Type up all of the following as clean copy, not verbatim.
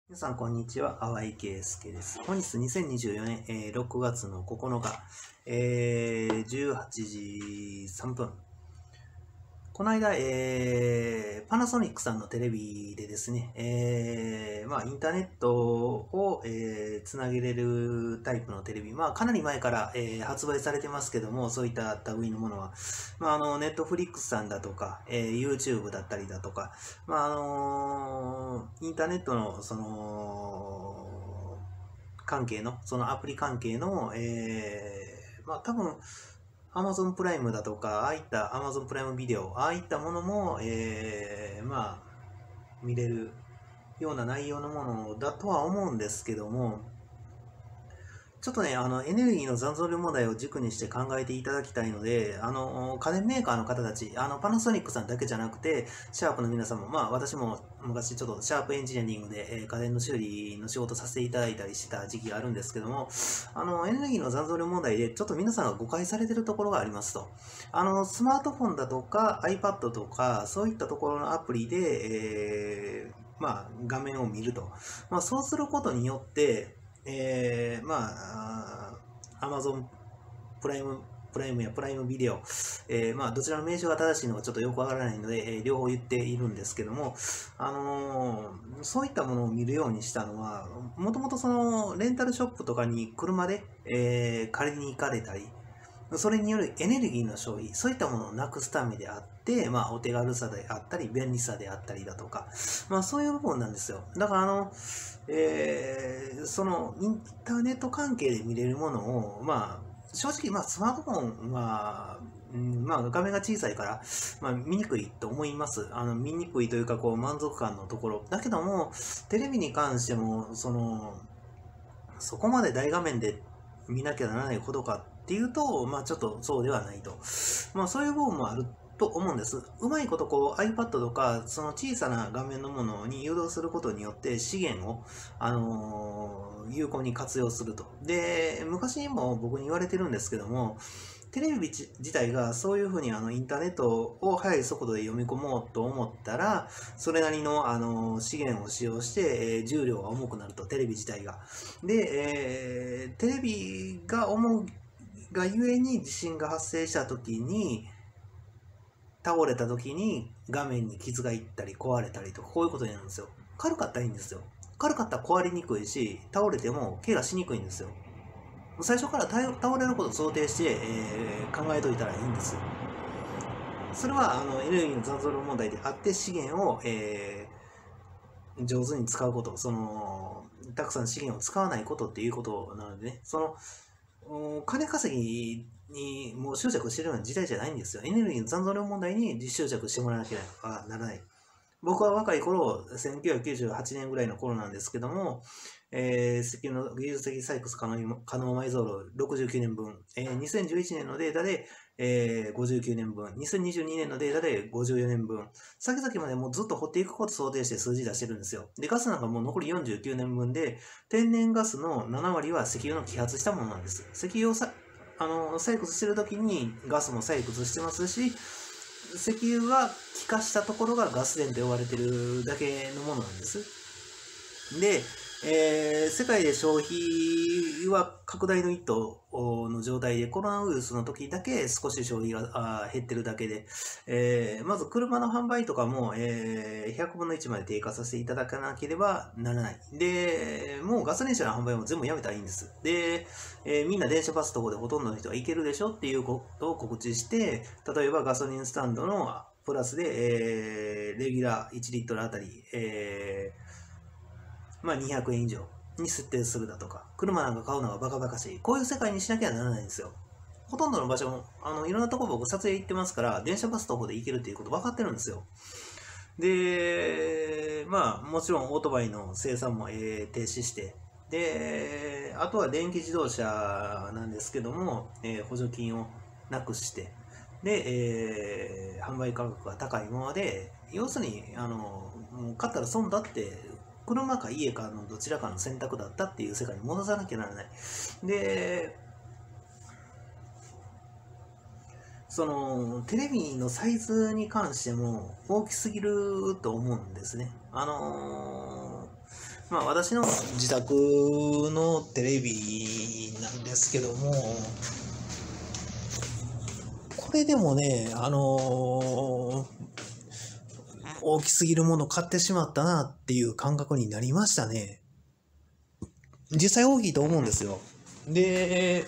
皆さん、こんにちは。淡井圭介です。本日2024年、6月の9日、18時3分。この間、パナソニックさんのテレビでですね、インターネットを、つなげれるタイプのテレビ、かなり前から、発売されてますけども、そういった類のものは、ネットフリックスさんだとか、YouTube だったりだとか、インターネットの、関係の、そのアプリ関係の、多分、Amazon プライムだとか、ああいった Amazon プライムビデオ、ああいったものも、見れるような内容のものだとは思うんですけども、ちょっとね、エネルギーの残存量問題を軸にして考えていただきたいので、家電メーカーの方たち、パナソニックさんだけじゃなくて、シャープの皆さんも、私も昔ちょっとシャープエンジニアリングで、家電の修理の仕事させていただいたりした時期があるんですけども、エネルギーの残存量問題で、ちょっと皆さんが誤解されているところがありますと。スマートフォンだとか、iPad とか、そういったところのアプリで、画面を見ると。そうすることによって、Amazon プライムやプライムビデオ、どちらの名称が正しいのかちょっとよくわからないので、両方言っているんですけども、そういったものを見るようにしたのは、もともとそのレンタルショップとかに車で、借りに行かれたり、それによるエネルギーの消費、そういったものをなくすためであって、お手軽さであったり、便利さであったりだとか、そういう部分なんですよ。だからそのインターネット関係で見れるものを、正直、スマートフォンは、画面が小さいから、見にくいと思います。見にくいというか、満足感のところ。だけども、テレビに関しても、そこまで大画面で見なきゃならないことかっていうと、ちょっとそうではないと。そういう部分もあると思うんです。うまいことiPad とか、その小さな画面のものに誘導することによって資源を、有効に活用すると。で、昔にも僕に言われてるんですけども、テレビ自体がそういうふうにインターネットを速い速度で読み込もうと思ったら、それなりの資源を使用して、重量が重くなると、テレビ自体が。で、テレビが重いがゆえに地震が発生した時に、倒れた時に画面に傷がいったり壊れたりとか、こういうことになるんですよ。軽かったらいいんですよ。軽かったら壊れにくいし、倒れても怪我しにくいんですよ。最初から倒れることを想定して、考えといたらいいんです。それはエネルギーの残存量問題であって資源を、上手に使うこと、たくさん資源を使わないことっていうことなのでね、金稼ぎにもう執着してるような時代じゃないんですよ。エネルギーの残存量問題に執着してもらわなければならない。僕は若い頃、1998年ぐらいの頃なんですけども、石油の技術的採掘可能埋蔵量69年分、2011年のデータで、59年分、2022年のデータで54年分、先々までもうずっと掘っていくことを想定して数字出してるんですよ。で、ガスなんかもう残り49年分で、天然ガスの7割は石油の揮発したものなんです。石油を採掘してる時にガスも採掘してますし、石油が気化したところがガス田と呼ばれてるだけのものなんです。で、世界で消費は拡大の一途の状態で、コロナウイルスの時だけ少し消費が減ってるだけで、まず車の販売とかも、100分の1まで低下させていただかなければならない。で、もうガソリン車の販売も全部やめたらいいんです。で、みんな電車バスとかでほとんどの人は行けるでしょっていうことを告知して、例えばガソリンスタンドのプラスで、レギュラー1リットルあたり、200円以上に設定するだとか、車なんか買うのがバカバカしい。こういう世界にしなきゃならないんですよ。ほとんどの場所も、いろんなとこ僕撮影行ってますから、電車バス徒歩で行けるっていうこと分かってるんですよ。で、もちろんオートバイの生産も、停止して、で、あとは電気自動車なんですけども、補助金をなくして、で、販売価格が高いままで、要するに、もう買ったら損だって、車か家かのどちらかの選択だったっていう世界に戻さなきゃならない。で、テレビのサイズに関しても大きすぎると思うんですね。 まあ私の自宅のテレビなんですけども、これでもね、大きすぎるもの買ってしまったなっていう感覚になりましたね。実際大きいと思うんですよ。で、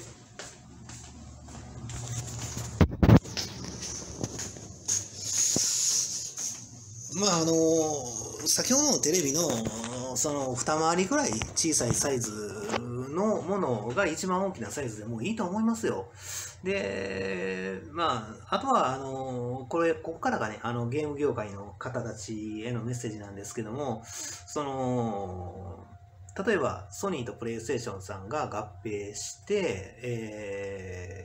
まあ先ほどのテレビのその二回りぐらい小さいサイズのものが一番大きなサイズでもういいと思いますよ。で、まあ、あとはここからがね、ゲーム業界の方たちへのメッセージなんですけども、例えばソニーとプレイステーションさんが合併して、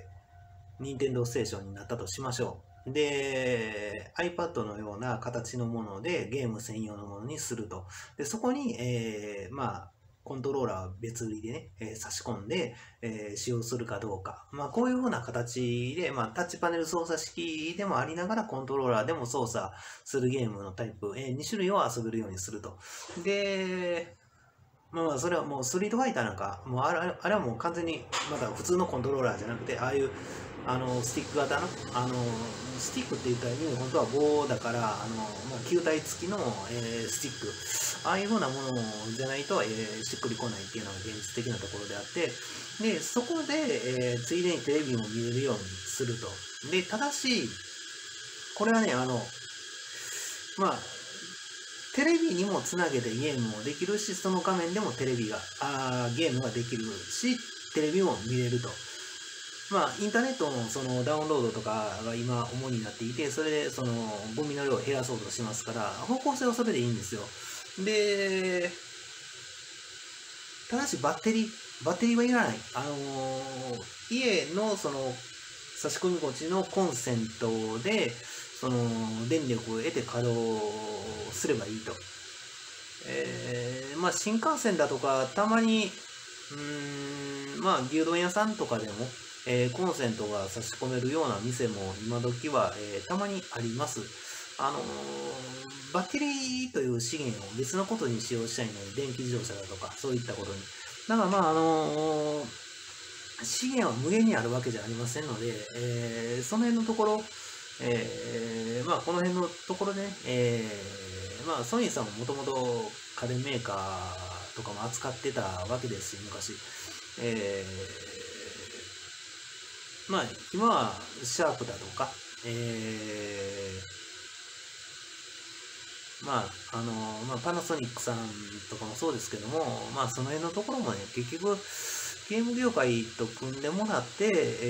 任天堂ステーションになったとしましょう。で、iPad のような形のものでゲーム専用のものにすると。で、そこに、まあ、コントローラーは別売りでね、差し込んで、使用するかどうか。まあ、こういう風な形で、まあ、タッチパネル操作式でもありながら、コントローラーでも操作するゲームのタイプ、2種類を遊べるようにすると。で、まあ、それはもうストリートファイターなんか、もうあれはもう完全に、また普通のコントローラーじゃなくて、ああいう、スティック型の、スティックって言ったら意味本当は棒だから、まあ、球体付きの、スティック、ああいう風なものじゃないと、しっくりこないっていうのが現実的なところであって、で、そこで、ついでにテレビも見れるようにすると。で、ただし、これはね、まあ、テレビにもつなげてゲームもできるし、その画面でもゲームができるし、テレビも見れると。まあ、インターネットのそのダウンロードとかが今主になっていて、それでそのゴミの量を減らそうとしますから、方向性はそれでいいんですよ。で、ただしバッテリーはいらない。家のその差し込み口のコンセントで、その電力を得て稼働すればいいと。まあ新幹線だとか、たまに、まあ牛丼屋さんとかでも、コンセントが差し込めるような店も今時は、たまにあります。バッテリーという資源を別のことに使用したいのに、電気自動車だとか、そういったことに。だからまあ、資源は無限にあるわけじゃありませんので、その辺のところ、まあ、この辺のところでね、まあ、ソニーさんももともと家電メーカーとかも扱ってたわけですし、昔。まあ、今はシャープだとか、まあ、まあ、パナソニックさんとかもそうですけども、まあ、その辺のところもね、結局、ゲーム業界と組んでもらって、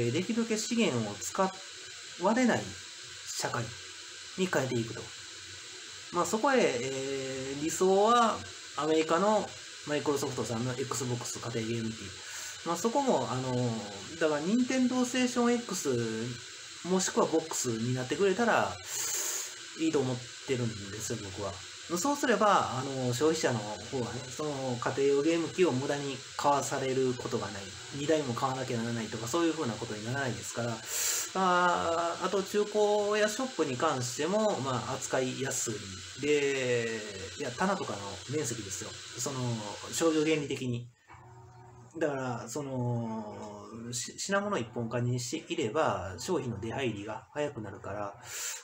できるだけ資源を使われない社会に変えていくと。まあ、そこへ、理想はアメリカのマイクロソフトさんの Xbox 家庭ゲーム機。まあ、そこも、だから、任天堂ステーション X もしくは BOX になってくれたらいいと思ってるんですよ、僕は。そうすれば、消費者の方はね、その家庭用ゲーム機を無駄に買わされることがない。2台も買わなきゃならないとか、そういう風なことにならないですから、あと中古やショップに関しても、まあ、扱いやすい。で、いや、棚とかの面積ですよ。その、商業原理的に。だから、品物一本化にしていれば、商品の出入りが早くなるから、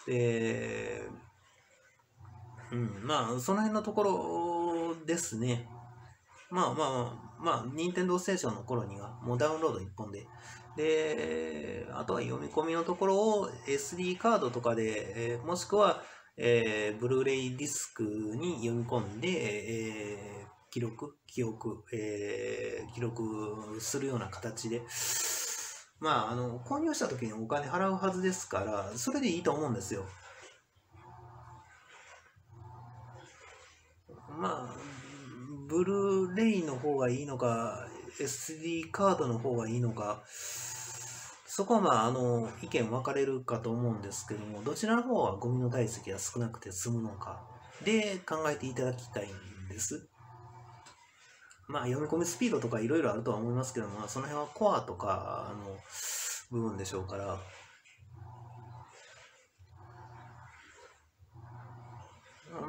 まあ、その辺のところですね。まあ、任天堂ステーションの頃には、もうダウンロード一本で。で、あとは読み込みのところを SD カードとかで、もしくは、ブルーレイディスクに読み込んで、記憶、記録するような形で、まあ、購入した時にお金払うはずですから、それでいいと思うんですよ。まあ、ブルーレイの方がいいのか、SD カードの方がいいのか、そこはまあ、意見分かれるかと思うんですけども、どちらの方がゴミの体積が少なくて済むのか、で考えていただきたいんです。まあ、読み込みスピードとかいろいろあるとは思いますけども、その辺はコアとかの部分でしょうから、ま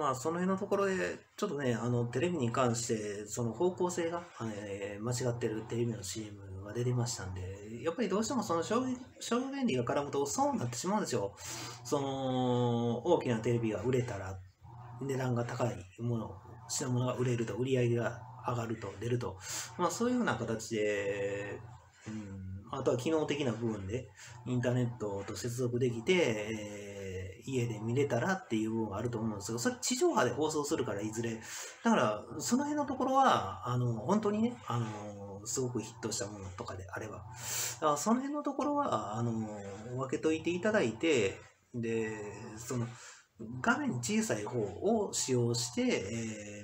まあ、その辺のところで、ちょっとね、テレビに関して、その方向性が、間違ってるテレビの CM が出てましたんで、やっぱりどうしてもその消費原理が絡むとそうなってしまうんですよ。その、大きなテレビが売れたら、値段が高いもの、品物が売れると、売り上げが上がると、出ると、まあそういうような形で、あとは機能的な部分で、インターネットと接続できて、家で見れたらっていう部分があると思うんですけど、それ地上波で放送するからいずれ。だから、その辺のところは、本当にね、すごくヒットしたものとかであれば。だからその辺のところは、分けといていただいて、で、その、画面小さい方を使用して、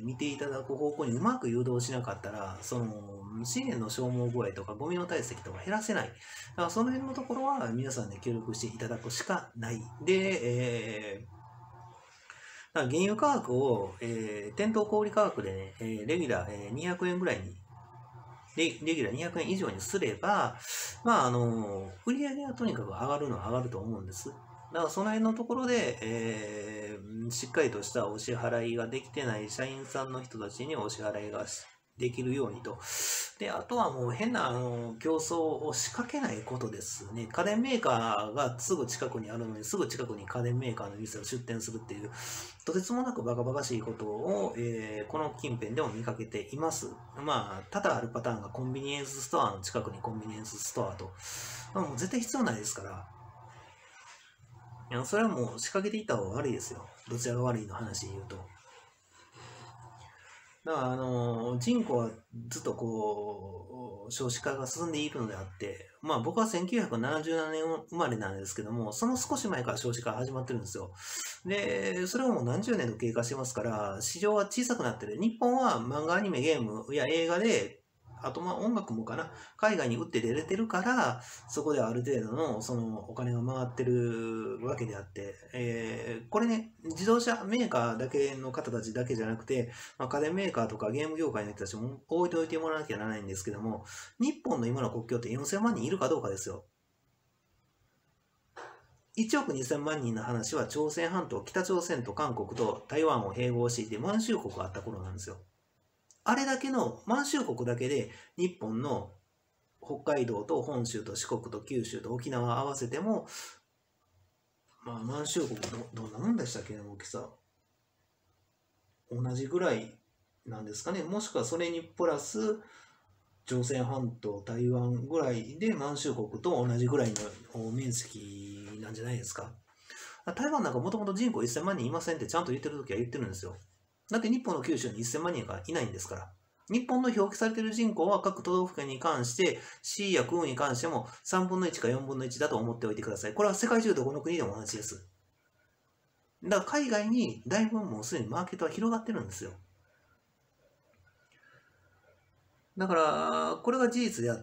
見ていただく方向にうまく誘導しなかったら、その資源の消耗具合とかゴミの体積とか減らせない。だからその辺のところは皆さんで協力していただくしかない。で、だから原油価格を、店頭小売価格でね、レギュラー、200円ぐらいにレギュラー200円以上にすれば、まあ、売り上げがとにかく上がるのは上がると思うんです。だからその辺のところで、しっかりとしたお支払いができてない社員さんの人たちにお支払いができるようにと。で、あとはもう変な競争を仕掛けないことですね。家電メーカーがすぐ近くにあるのに、すぐ近くに家電メーカーの店を出店するっていう、とてつもなくバカバカしいことを、この近辺でも見かけています。まあ、多々あるパターンがコンビニエンスストアの近くにコンビニエンスストアと。もう絶対必要ないですから。いや、それはもう仕掛けていった方が悪いですよ。どちらが悪いの話で言うと。だから、人口はずっとこう、少子化が進んでいるのであって、まあ僕は1977年生まれなんですけども、その少し前から少子化が始まってるんですよ。で、それはもう何十年と経過してますから、市場は小さくなってる。日本は漫画、アニメ、ゲームや映画で、あとまあ音楽もかな、海外に打って出れてるから、そこである程度のそのお金が回ってるわけであって、これね、自動車メーカーだけの方たちだけじゃなくて、まあ、家電メーカーとかゲーム業界の人たちも置いておいてもらわなきゃならないんですけども、日本の今の国境って4000万人いるかどうかですよ。1億2000万人の話は朝鮮半島、北朝鮮と韓国と台湾を併合していて満州国があった頃なんですよ。あれだけの満州国だけで日本の北海道と本州と四国と九州と沖縄合わせても、まあ満州国どんなもんでしたっけね、大きさ。同じぐらいなんですかね。もしくはそれにプラス朝鮮半島、台湾ぐらいで満州国と同じぐらいの面積なんじゃないですか。台湾なんかもともと人口1000万人いませんってちゃんと言ってるときは言ってるんですよ。だって日本の九州に1000万人がいないんですから。日本の表記されている人口は各都道府県に関して、市や区に関しても3分の1か4分の1だと思っておいてください。これは世界中どこの国でも同じです。だから海外にだいぶもうすでにマーケットは広がってるんですよ。だから、これが事実であって、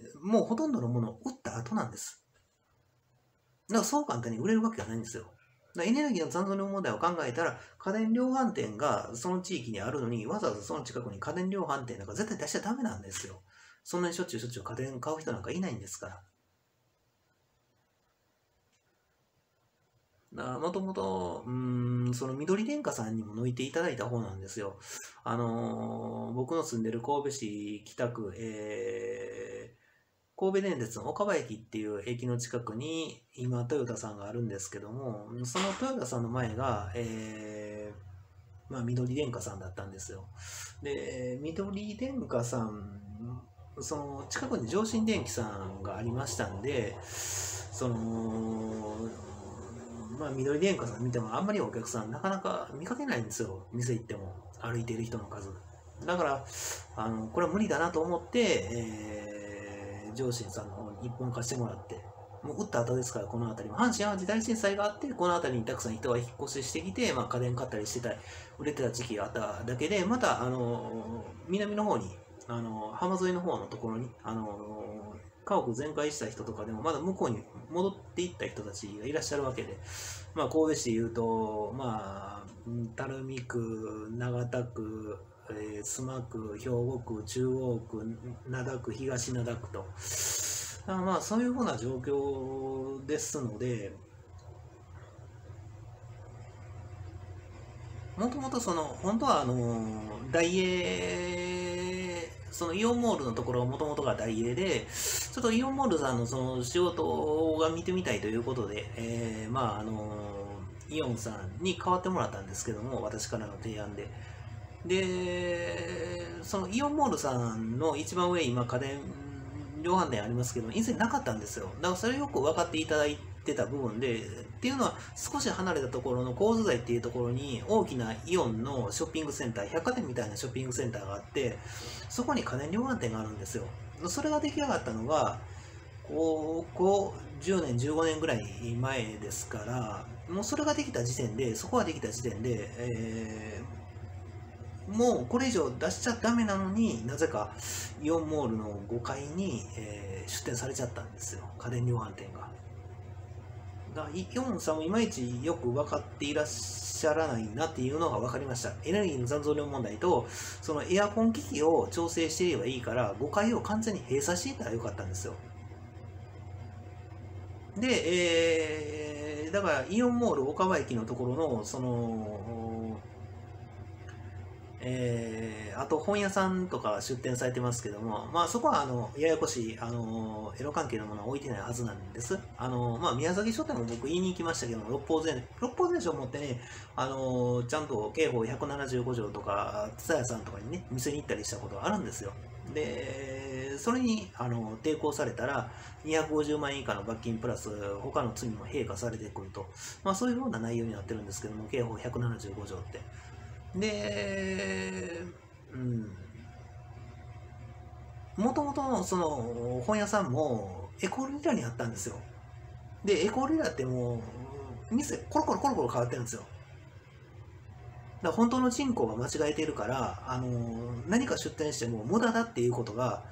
もうほとんどのものを売った後なんです。だからそう簡単に売れるわけがないんですよ。エネルギーの残存量問題を考えたら、家電量販店がその地域にあるのに、わざわざその近くに家電量販店なんか絶対出しちゃダメなんですよ。そんなにしょっちゅう家電買う人なんかいないんですから。もともと、その緑電化さんにも抜いていただいた方なんですよ。僕の住んでる神戸市北区、神戸電鉄の岡場駅っていう駅の近くに今トヨタさんがあるんですけども、そのトヨタさんの前が、まあ、緑電化さんだったんですよ。で、緑電化さん、その近くに上新電機さんがありましたんで、その、まあ、緑電化さん見てもあんまりお客さんなかなか見かけないんですよ。店行っても歩いている人の数。だから、これは無理だなと思って、上信さんの方に一本貸してもらって、もう打った後ですから、この辺りも。阪神・淡路大震災があって、この辺りにたくさん人が引っ越ししてきて、まあ、家電買ったりしてた、売れてた時期があっただけで、また、南の方に、浜沿いの方のところに、家屋全壊した人とかでも、まだ向こうに戻っていった人たちがいらっしゃるわけで、まあ、神戸市でいうと、まあ、垂水区、長田区、須磨区、兵庫区、中央区、灘区、東灘区と、まあそういうふうな状況ですので、 もともと本当はダイエー、そのイオンモールのところはもともとがダイエーで、ちょっとイオンモールさんのその仕事が見てみたいということで、イオンさんに代わってもらったんですけども、私からの提案で。で、そのイオンモールさんの一番上、今家電量販店ありますけど、以前なかったんですよ。だからそれよく分かっていただいてた部分で、っていうのは少し離れたところの神津台っていうところに大きなイオンのショッピングセンター、百貨店みたいなショッピングセンターがあって、そこに家電量販店があるんですよ。それが出来上がったのが、ここ10年、15年ぐらい前ですから、もうそれができた時点で、そこができた時点で、もうこれ以上出しちゃダメなのになぜかイオンモールの5階に、出店されちゃったんですよ、家電量販店が。だからイオンさんもいまいちよく分かっていらっしゃらないなっていうのが分かりました。エネルギーの残存量問題と、そのエアコン機器を調整していればいいから、5階を完全に閉鎖していたらよかったんですよ。で、だからイオンモール岡場駅のところの、あと本屋さんとか出店されてますけども、まあそこはややこしいエロ関係のものは置いてないはずなんです。宮崎書店も僕言いに行きましたけども、六法全書を持ってね、ちゃんと刑法175条とか、蔦屋さんとかにね、店に行ったりしたことがあるんですよ。で、それに抵抗されたら、250万円以下の罰金プラス、他の罪も併科されてくると、まあそういうような内容になってるんですけども、刑法175条って。で、もともとその本屋さんもエコールリラにあったんですよ。で、エコールリラってもう、店コロコロコロコロ変わってるんですよ。だから本当の人口が間違えているから、何か出店しても無駄だっていうことが、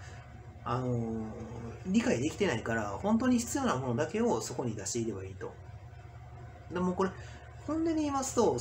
理解できてないから、本当に必要なものだけをそこに出していればいいと。でもこれ、本音で言いますと、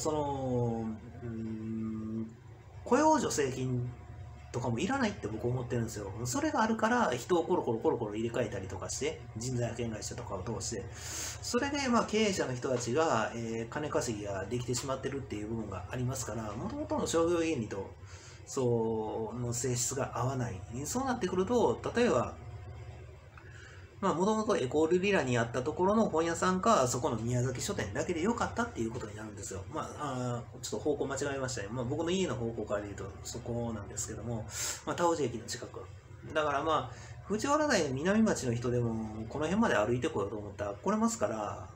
雇用助成金とかもいらないって僕思ってるんですよ。それがあるから人をコロコロコロコロ入れ替えたりとかして、人材派遣会社とかを通して、それで経営者の人たちが、金稼ぎができてしまってるっていう部分がありますから、もともとの商業原理とその性質が合わない。そうなってくると、例えば、もともとエコールリラにあったところの本屋さんか、そこの宮崎書店だけでよかったっていうことになるんですよ。ちょっと方向間違えましたね。僕の家の方向から言うとそこなんですけども、田尾路駅の近く。だから藤原台の南町の人でも、この辺まで歩いてこようと思ったら来れますから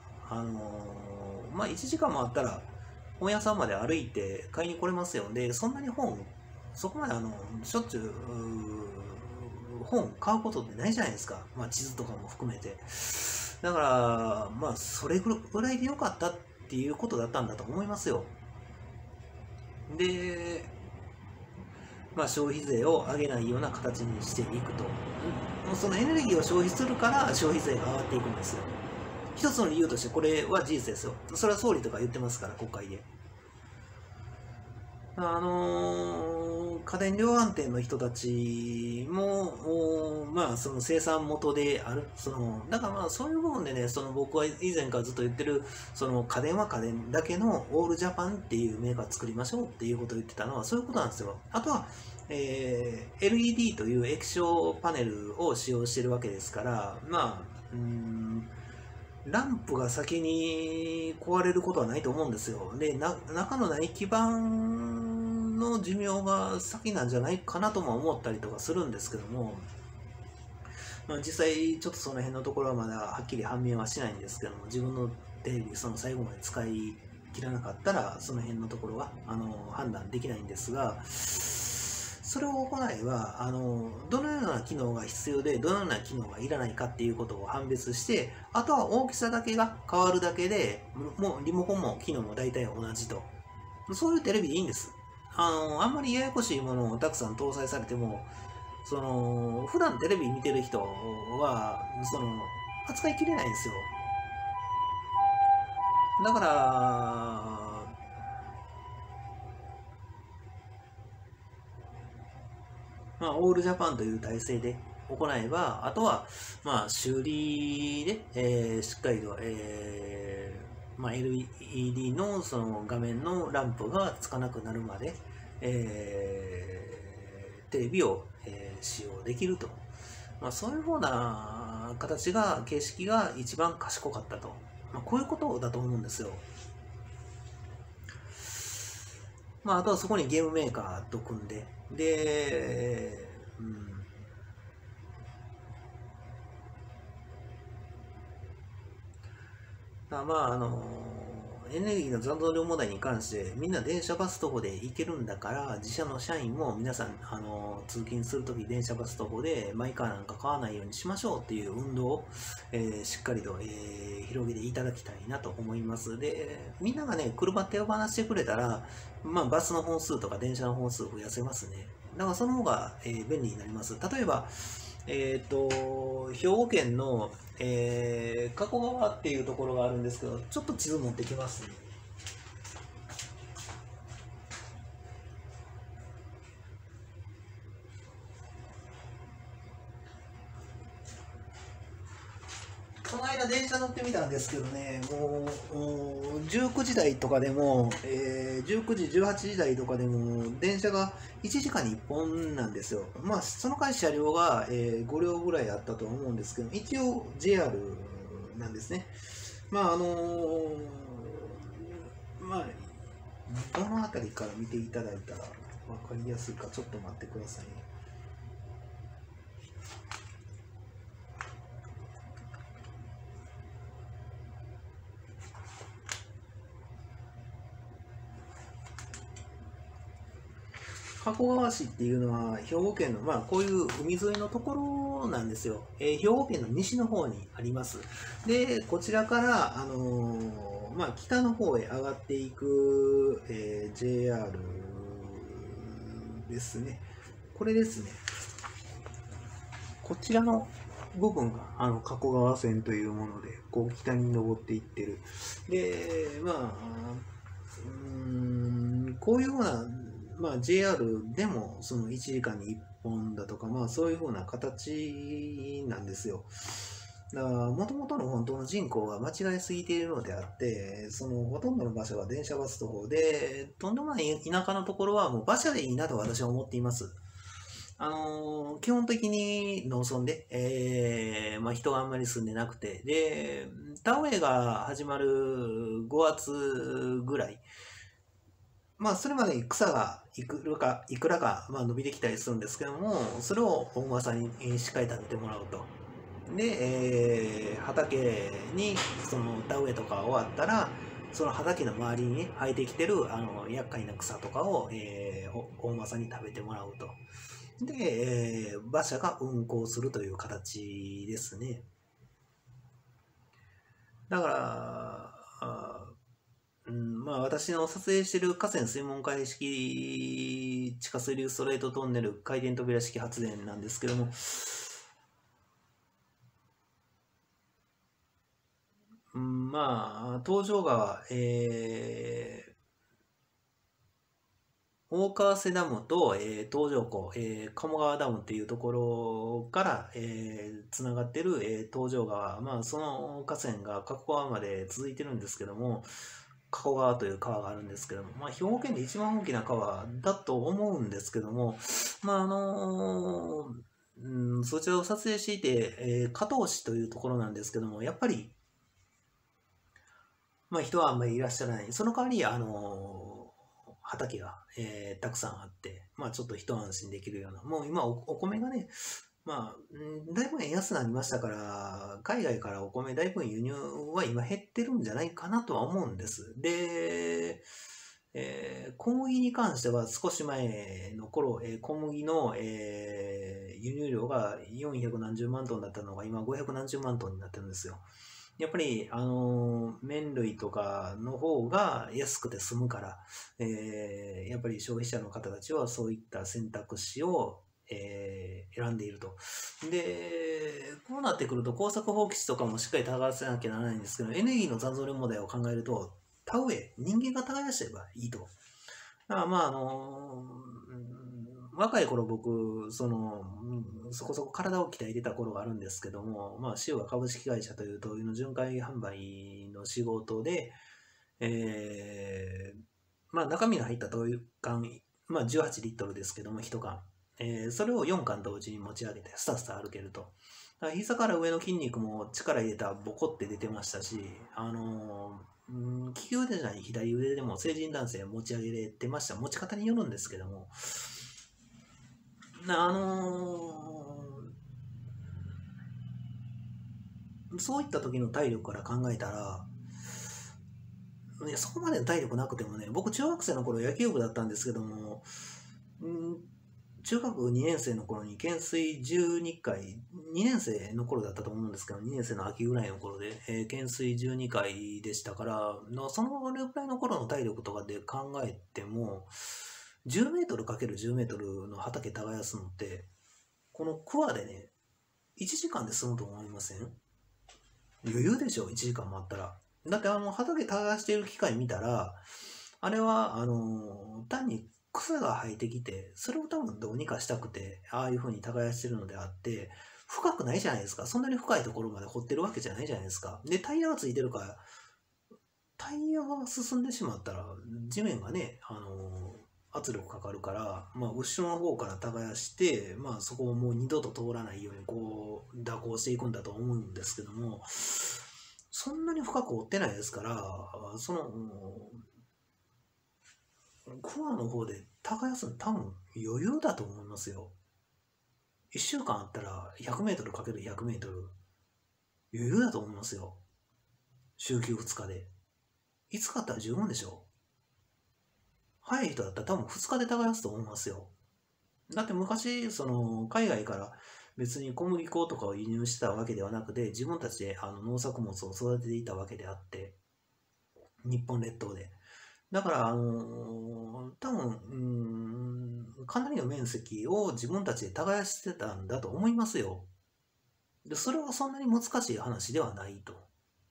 、1時間もあったら、本屋さんまで歩いて買いに来れますよ。で、そんなにそこまでしょっちゅう、本買うことってないじゃないですか。地図とかも含めて。だから、それぐらいでよかったっていうことだったんだと思いますよ。で、消費税を上げないような形にしていくと。そのエネルギーを消費するから消費税が上がっていくんですよ。一つの理由としてこれは事実ですよ。それは総理とか言ってますから、国会で。家電量販店の人たちも、その生産元である。だからそういう部分でね、僕は以前からずっと言ってる、家電は家電だけのオールジャパンっていうメーカー作りましょうっていうことを言ってたのはそういうことなんですよ。あとは、LED という液晶パネルを使用してるわけですから、ランプが先に壊れることはないと思うんですよ。で、中のない基板の寿命が先なんじゃないかなとも思ったりとかするんですけども、実際ちょっとその辺のところはまだはっきり判明はしないんですけども、自分のテレビ最後まで使い切らなかったらその辺のところは判断できないんですが、それを行えばどのような機能が必要でどのような機能がいらないかっていうことを判別して、あとは大きさだけが変わるだけでもうリモコンも機能も大体同じと、そういうテレビでいいんです。あんまりややこしいものをたくさん搭載されても普段テレビ見てる人は扱いきれないんですよ。だからオールジャパンという体制で行えば、あとは、修理で、しっかりと、 LED のその画面のランプがつかなくなるまで、テレビを、使用できると。そういうふうな形式が一番賢かったと。こういうことだと思うんですよ。あとはそこにゲームメーカーと組んで、で、エネルギーの残存量問題に関してみんな電車バス徒歩で行けるんだから、自社の社員も皆さん通勤するとき電車バス徒歩でマイカーなんか買わないようにしましょうっていう運動を、しっかりと、広げていただきたいなと思います。で、みんながね、車手を放してくれたら、バスの本数とか電車の本数増やせますね。だからその方が、便利になります。例えば、兵庫県の、加古川っていうところがあるんですけど、ちょっと地図持ってきますね。この間電車乗ってみたんですけどね、もう19時台とかでも、19時、18時台とかでも電車が1時間に1本なんですよ。その回車両が、5両ぐらいあったと思うんですけど、一応 JR なんですね。どの辺りから見ていただいたら分かりやすいか、ちょっと待ってくださいね。加古川市っていうのは兵庫県の、こういう海沿いのところなんですよ。兵庫県の西の方にあります。で、こちらから、北の方へ上がっていく、JR ですね。これですね。こちらの部分が加古川線というもので、こう北に登っていってる。で、こういうようなJR でもその1時間に1本だとか、そういうふうな形なんですよ。だから、もともとの本当の人口が間違いすぎているのであって、そのほとんどの場所は電車バス徒歩で、とんでもない田舎のところはもう馬車でいいなと私は思っています。基本的に農村で、人があんまり住んでなくて、で、田植えが始まる5月ぐらい、それまでに草がいくらか、伸びてきたりするんですけども、それを大間さんにしっかり食べてもらうと。で、畑にその田植えとか終わったら、その畑の周りに、ね、生えてきてる厄介な草とかを、大間さんに食べてもらうと。で、馬車が運行するという形ですね。だから、私の撮影している河川水門回式地下水流ストレートトンネル回転扉式発電なんですけども、東条川、大川瀬ダムと、東条湖、鴨川ダムっていうところから、つながってる、東条川、その河川が加古川まで続いてるんですけども、加古川という川があるんですけども、兵庫県で一番大きな川だと思うんですけども、そちらを撮影していて、加東市というところなんですけども、やっぱり、人はあんまりいらっしゃらない。その代わり、畑が、たくさんあって、ちょっと一安心できるような。もう今お米がね、だいぶ円安になりましたから、海外からお米だいぶ輸入は今減ってるんじゃないかなとは思うんです。で、小麦に関しては少し前の頃、小麦の、輸入量が400何十万トンだったのが今500何十万トンになってるんですよ。やっぱり、麺類とかの方が安くて済むから、やっぱり消費者の方たちはそういった選択肢を、選んでいると。で、こうなってくると耕作放棄地とかもしっかり耕せなきゃならないんですけど、エネルギーの残存量問題を考えると、田植え、人間が耕せばいいと。だから若い頃僕、そこそこ体を鍛えてた頃があるんですけども、まあ、塩は株式会社という灯油の巡回販売の仕事で、まあ、中身の入った灯油缶、まあ、18リットルですけども、1缶。それを4缶同時に持ち上げて、スタスタ歩けると。だから膝から上の筋肉も力入れたらボコって出てましたし、利き腕じゃない左腕でも成人男性持ち上げれてました。持ち方によるんですけども、そういった時の体力から考えたら、いや、そこまでの体力なくてもね、僕中学生の頃野球部だったんですけども、中学2年生の頃に懸垂12回、2年生の頃だったと思うんですけど、2年生の秋ぐらいの頃で、懸垂12回でしたから、そのぐらいの頃の体力とかで考えても、10メートル ×10 メートルの畑耕すのって、このクワでね、1時間で済むと思いません？余裕でしょ、1時間もあったら。だって畑耕している機械見たら、あれは、単に草が生えてきて、それを多分どうにかしたくて、ああいう風に耕してるのであって、深くないじゃないですか。そんなに深いところまで掘ってるわけじゃないじゃないですか。で、タイヤがついてるから、タイヤが進んでしまったら、地面がね、圧力かかるから、まあ、後ろの方から耕して、まあ、そこをもう二度と通らないように、こう、蛇行していくんだと思うんですけども、そんなに深く追ってないですから、クワの方で耕すの多分余裕だと思いますよ。1週間あったら100メートル ×100 メートル余裕だと思いますよ。週休2日で。5日あったら十分でしょ。早い人だったら多分2日で耕すと思いますよ。だって昔、海外から別に小麦粉とかを輸入してたわけではなくて、自分たちで農作物を育てていたわけであって、日本列島で。だから、多分、かなりの面積を自分たちで耕してたんだと思いますよ。で、それはそんなに難しい話ではないと。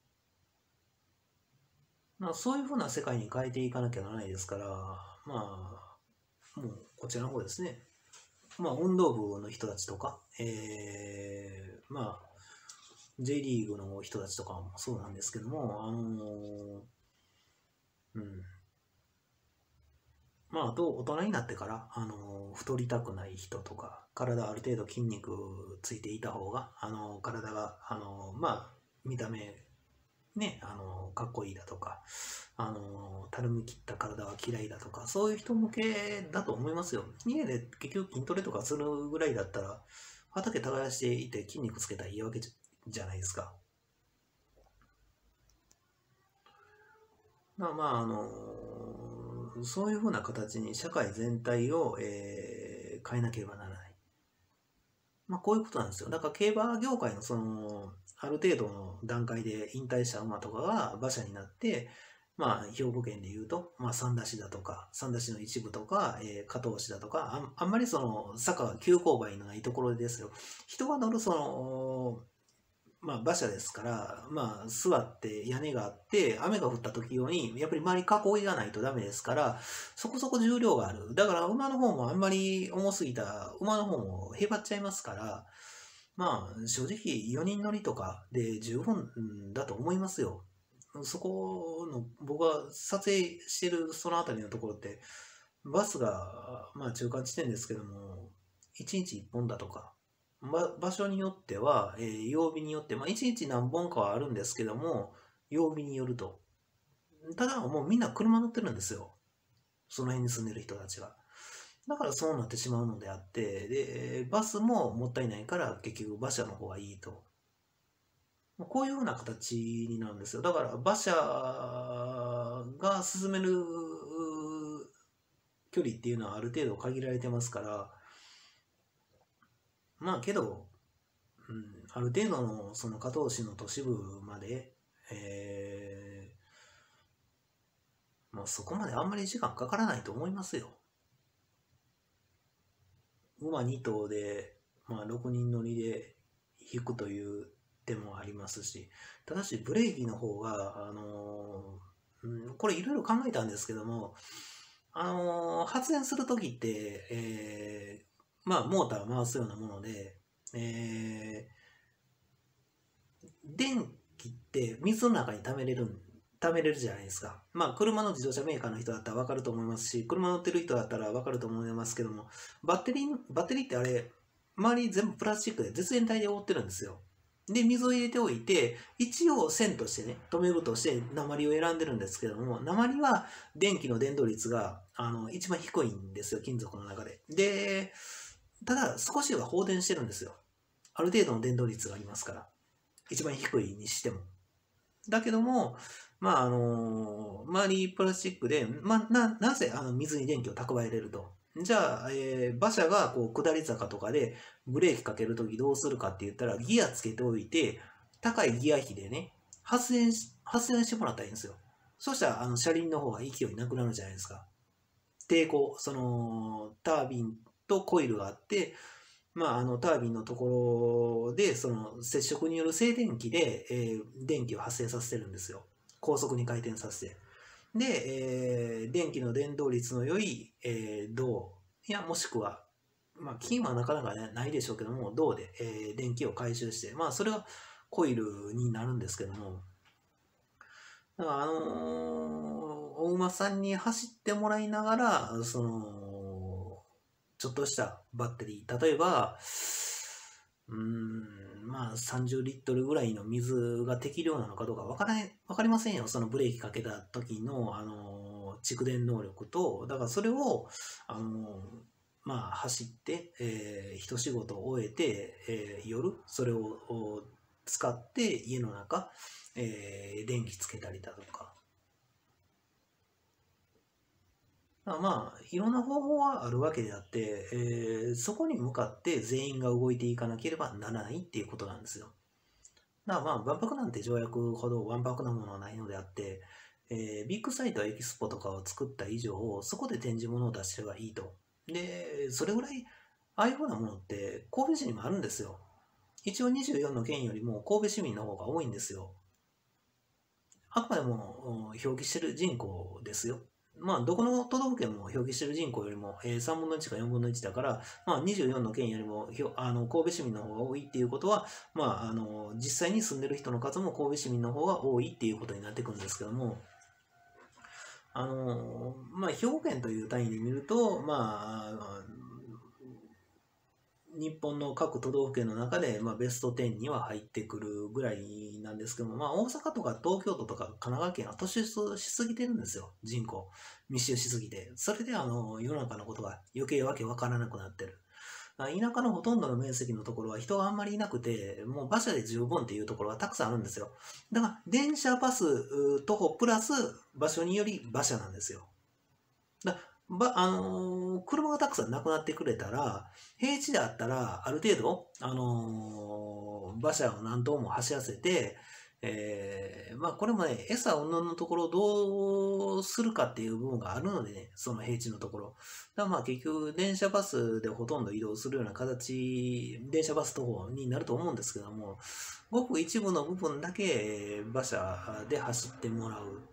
そういうふうな世界に変えていかなきゃならないですから、まあ、もうこちらの方ですね。まあ、運動部の人たちとか、まあ、J リーグの人たちとかもそうなんですけども、まあ、あと、大人になってから、太りたくない人とか、体ある程度筋肉ついていた方が、体が、まあ、見た目、ね、かっこいいだとか、たるみ切った体は嫌いだとか、そういう人向けだと思いますよ。家で結局筋トレとかするぐらいだったら、畑耕していて筋肉つけたらいいわけじゃないですか。まあ、そういうふうな形に社会全体を、変えなければならない。まあ、こういうことなんですよ。だから競馬業界のある程度の段階で引退した馬とかが馬車になって、まあ、兵庫県でいうと、まあ、三田市だとか、三田市の一部とか、加東市だとか、あんまり坂が急勾配のないところですよ。人が乗るまあ、馬車ですから、まあ、座って屋根があって、雨が降った時用に、やっぱり周り囲いがないとダメですから、そこそこ重量がある。だから馬の方もあんまり重すぎた馬の方もへばっちゃいますから、まあ、正直4人乗りとかで十分だと思いますよ。そこの、僕が撮影してるその辺りのところって、バスが、まあ中間地点ですけども、1日1本だとか、場所によっては、曜日によって、まあ1日何本かはあるんですけども、曜日によると。ただもうみんな車乗ってるんですよ。その辺に住んでる人たちが。だからそうなってしまうのであって、で、バスももったいないから結局馬車の方がいいと。こういうふうな形になるんですよ。だから馬車が進める距離っていうのはある程度限られてますから、まあけど、ある程度のその加東市の都市部まで、まあそこまであんまり時間かからないと思いますよ。馬2頭で、まあ6人乗りで引くという手もありますし、ただしブレーキの方が、これいろいろ考えたんですけども、 発電するときって、まあ、モーターを回すようなもので、電気って水の中に溜めれるじゃないですか。まあ、車の自動車メーカーの人だったら分かると思いますし、車乗ってる人だったら分かると思いますけども、バッテリーってあれ、周り全部プラスチックで絶縁体で覆ってるんですよ。で、水を入れておいて、一応線としてね、止めるとして鉛を選んでるんですけども、鉛は電気の伝導率が一番低いんですよ、金属の中で。で、ただ少しは放電してるんですよ。ある程度の伝導率がありますから。一番低いにしても。だけども、まあ、周りプラスチックで、まあ、なぜ水に電気を蓄えれると。じゃあ、馬車がこう下り坂とかでブレーキかけるときどうするかって言ったら、ギアつけておいて、高いギア比でね、発電してもらったらいいんですよ。そしたら、車輪の方が勢いなくなるじゃないですか。抵抗、タービンとコイルがあって、まあ、タービンのところで、その接触による静電気で、電気を発生させてるんですよ。高速に回転させて。で、電気の伝導率の良い、銅、いや、もしくは、まあ、金はなかなか、ね、ないでしょうけども、銅で、電気を回収して、まあ、それはコイルになるんですけども、だからお馬さんに走ってもらいながら、ちょっとしたバッテリー、例えば、まあ30リットルぐらいの水が適量なのかどうかわかりませんよ。そのブレーキかけた時の、蓄電能力と、だからそれを、まあ走って、一仕事を終えて、夜、それを使って家の中、電気つけたりだとか、まあ、いろんな方法はあるわけであって、そこに向かって全員が動いていかなければならないっていうことなんですよ。だからまあ、万博なんて条約ほどわんぱくなものはないのであって、ビッグサイトやエキスポとかを作った以上、そこで展示物を出してればいいと。で、それぐらい、ああいうふうなものって神戸市にもあるんですよ。一応24の県よりも神戸市民の方が多いんですよ。あくまでも表記してる人口ですよ。まあ、どこの都道府県も表記してる人口よりも、3分の1か4分の1だから、まあ、24の県よりも神戸市民の方が多いっていうことは、まあ、実際に住んでる人の数も神戸市民の方が多いっていうことになってくるんですけども、まあ、兵庫県という単位で見ると、まあ、日本の各都道府県の中で、まあ、ベスト10には入ってくるぐらいなんですけども、まあ、大阪とか東京都とか神奈川県は突出しすぎてるんですよ、人口。密集しすぎて。それで世の中のことが余計わけわからなくなってる。田舎のほとんどの面積のところは人があんまりいなくて、もう馬車で十分っていうところがたくさんあるんですよ。だから、電車、バス、徒歩プラス場所により馬車なんですよ。だ車がたくさんなくなってくれたら、平地であったら、ある程度、馬車を何頭も走らせて、まあこれもね、餌云々のところをどうするかっていう部分があるのでね、その平地のところ。だからまあ結局、電車バスでほとんど移動するような形、電車バス徒歩になると思うんですけども、ごく一部の部分だけ馬車で走ってもらう。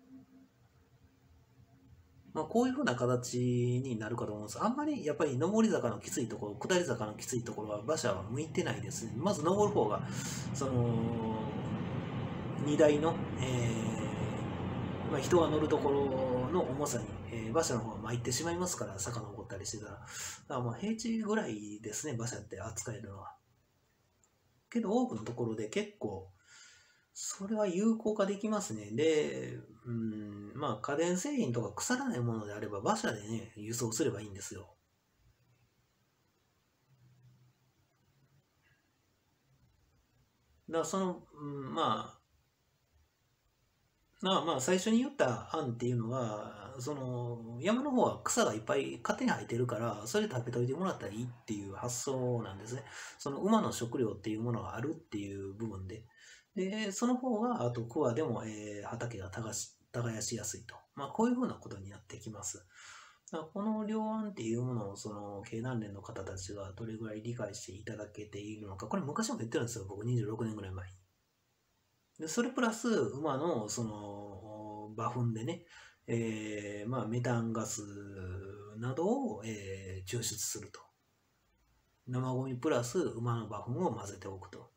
まあ、こういうふうな形になるかと思うんです。あんまりやっぱり上り坂のきついところ、下り坂のきついところは馬車は向いてないですね。まず上る方が、その、荷台の、まあ、人が乗るところの重さに、馬車の方が参ってしまいますから、坂登ったりしてたら。だからまあ平地ぐらいですね、馬車って扱えるのは。けど多くのところで結構、それは有効化できますね。で、まあ家電製品とか腐らないものであれば馬車でね、輸送すればいいんですよ。だからまあ最初に言った案っていうのは、その山の方は草がいっぱい勝手に生えてるから、それ食べといてもらったらいいっていう発想なんですね。その馬の食料っていうものがあるっていう部分で。で、その方が、あと桑でも、畑が耕しやすいと。まあこういうふうなことになってきます。だからこの両案っていうものを、その経団連の方たちがどれぐらい理解していただけているのか、これ昔も言ってるんですよ、僕26年ぐらい前に。で、それプラス、馬の、馬糞でね、 まあ、メタンガスなどを、抽出すると。生ゴミプラス馬の馬糞を混ぜておくと。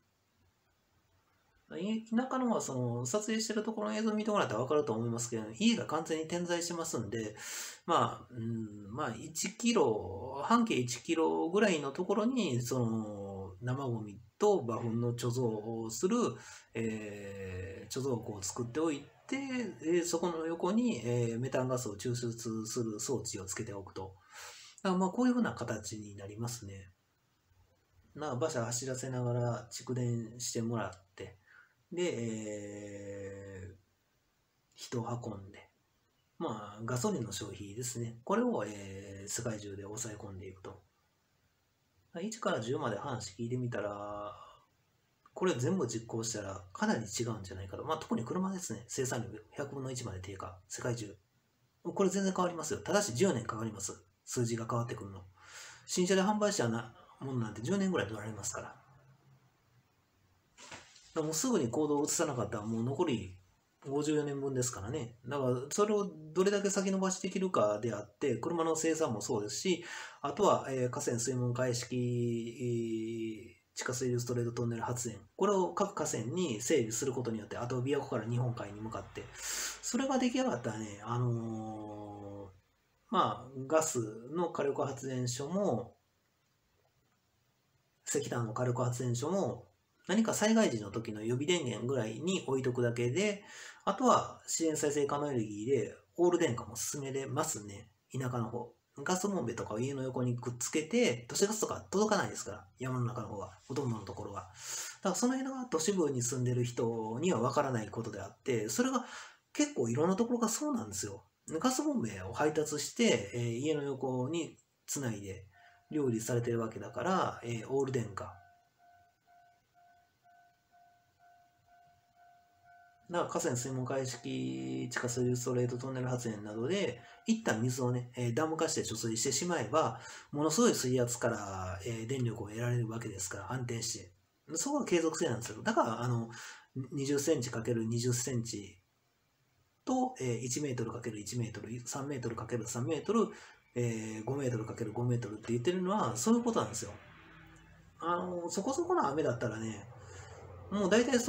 田舎の方はその撮影してるところの映像を見てもらったら分かると思いますけど、家が完全に点在してますんで、まあ1キロ、半径1キロぐらいのところに、その生ゴミと馬糞の貯蔵をする、貯蔵庫を作っておいて、そこの横に、メタンガスを抽出する装置をつけておくと。だからまあこういうふうな形になりますね。馬車走らせながら蓄電してもらって、で、人を運んで、まあ、ガソリンの消費ですね。これを、世界中で抑え込んでいくと。1から10まで話聞いてみたら、これ全部実行したらかなり違うんじゃないかと。まあ、特に車ですね。生産量100分の1まで低下。世界中。これ全然変わりますよ。ただし10年かかります。数字が変わってくるの。新車で販売したものなんて10年ぐらい取られますから。もうすぐに行動を移さなかったらもう残り54年分ですからね。だからそれをどれだけ先延ばしできるかであって、車の生産もそうですし、あとは、河川水門解式地下水流ストレートトンネル発電。これを各河川に整備することによって、あと琵琶湖から日本海に向かって、それが出来上がったらね、まあ、ガスの火力発電所も、石炭の火力発電所も、何か災害時の時の予備電源ぐらいに置いとくだけで、あとは自然再生可能エネルギーでオール電化も進めれますね。田舎の方。ガスボンベとかを家の横にくっつけて、都市ガスとか届かないですから、山の中の方は、ほとんどのところは。だからその辺が都市部に住んでる人にはわからないことであって、それが結構いろんなところがそうなんですよ。ガスボンベを配達して、家の横につないで料理されてるわけだから、オール電化。河川水門解式地下水ストレートトンネル発電などで、一旦水をね、ダム化して貯水してしまえば、ものすごい水圧から、電力を得られるわけですから、安定して。そこが継続性なんですよ。だから、20センチ ×20 センチと、1メートル ×1 メートル、3メートル ×3 メートル、5メートル ×5 メートルって言ってるのは、そういうことなんですよ。そこそこの雨だったらね、もう大体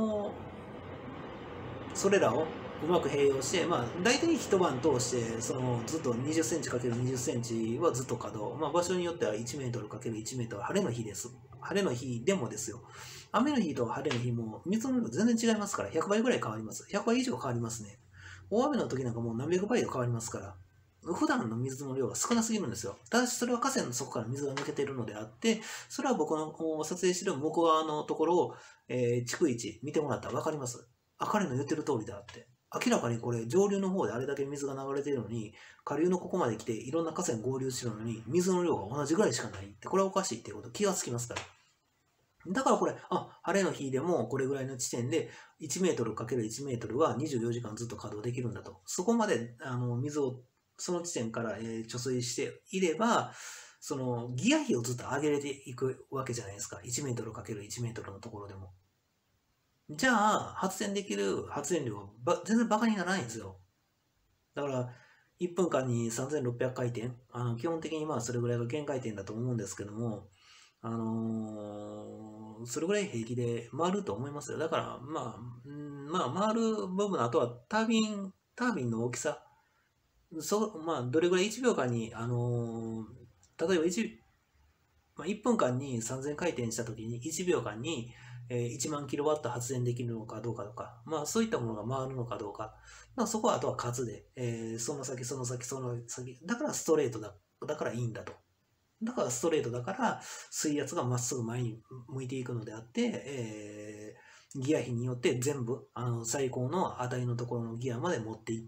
それらをうまく併用して、まあ、大体一晩通して、ずっと20センチ ×20 センチはずっと稼働。まあ、場所によっては1メートル ×1 メートル、晴れの日です。晴れの日でもですよ。雨の日と晴れの日も水の量全然違いますから、100倍ぐらい変わります。100倍以上変わりますね。大雨の時なんかもう何百倍と変わりますから。普段の水の量が少なすぎるんですよ。ただしそれは河川の底から水が抜けているのであって、それは僕の撮影している向こう側のところを、逐一見てもらったら分かります。彼の言ってる通りだって。明らかにこれ上流の方であれだけ水が流れているのに、下流のここまで来ていろんな河川合流してるのに水の量が同じぐらいしかないって、これはおかしいっていうこと気がつきますから。だからこれ、晴れの日でもこれぐらいの地点で1メートル ×1 メートルは24時間ずっと稼働できるんだと。そこまで水をその地点から、貯水していれば、そのギア比をずっと上げれていくわけじゃないですか。1メートル ×1 メートルのところでも。じゃあ、発電できる発電量は全然バカにならないんですよ。だから、1分間に3600回転。基本的にまあそれぐらいが限界点だと思うんですけども、それぐらい平気で回ると思いますよ。だから、まあ、回る部分の後はタービンの大きさ。まあ、どれぐらい1秒間に、例えば1分間に3000回転したときに1秒間に1万キロワット発電できるのかどうかとか、まあそういったものが回るのかどうか、まあ、そこはあとは数で、その先、だからストレートだからいいんだと。だからストレートだから水圧がまっすぐ前に向いていくのであって、ギア比によって全部最高の値のところのギアまで持っていって、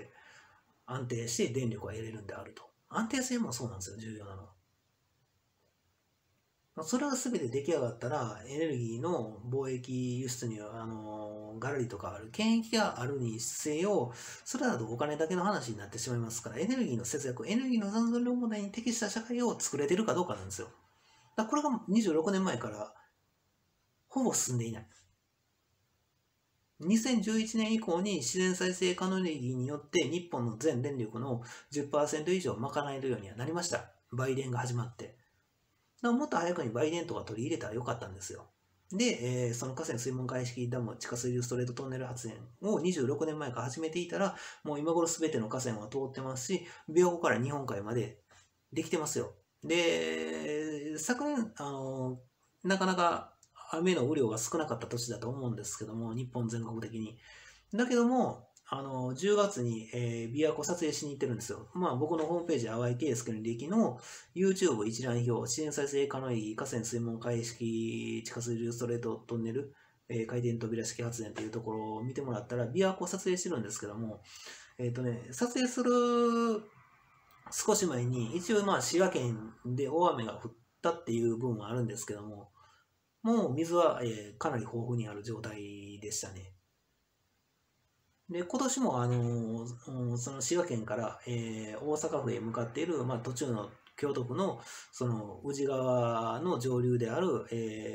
安定して電力が得れるんであると。安定性もそうなんですよ、重要なのは。それが全て出来上がったら、エネルギーの貿易輸出には、ガラリとかある、権益があるにせよ、それだとお金だけの話になってしまいますから、エネルギーの節約、エネルギーの残存量問題に適した社会を作れてるかどうかなんですよ。これが26年前からほぼ進んでいない。 2011年以降に自然再生可能エネルギーによって日本の全電力の 10% 以上賄えるようにはなりました。売電が始まって。だからもっと早くに売電とか取り入れたらよかったんですよ。で、その河川水門開式ダム地下水流ストレートトンネル発電を26年前から始めていたら、もう今頃全ての河川は通ってますし、琵琶湖から日本海までできてますよ。で、昨年、なかなか雨の雨量が少なかった年だと思うんですけども、日本全国的に。だけども、10月に、琵琶湖撮影しに行ってるんですよ。まあ僕のホームページ、淡井圭介の履歴の YouTube 一覧表、自然再生可能エネルギー河川水門開式地下水流ストレートトンネル、回転扉式発電というところを見てもらったら、琵琶湖撮影してるんですけども、撮影する少し前に、一応まあ滋賀県で大雨が降ったっていう部分はあるんですけども、もう水は、かなり豊富にある状態でしたね。で、今年もその滋賀県から、大阪府へ向かっている、まあ、途中の京都府のその宇治川の上流である、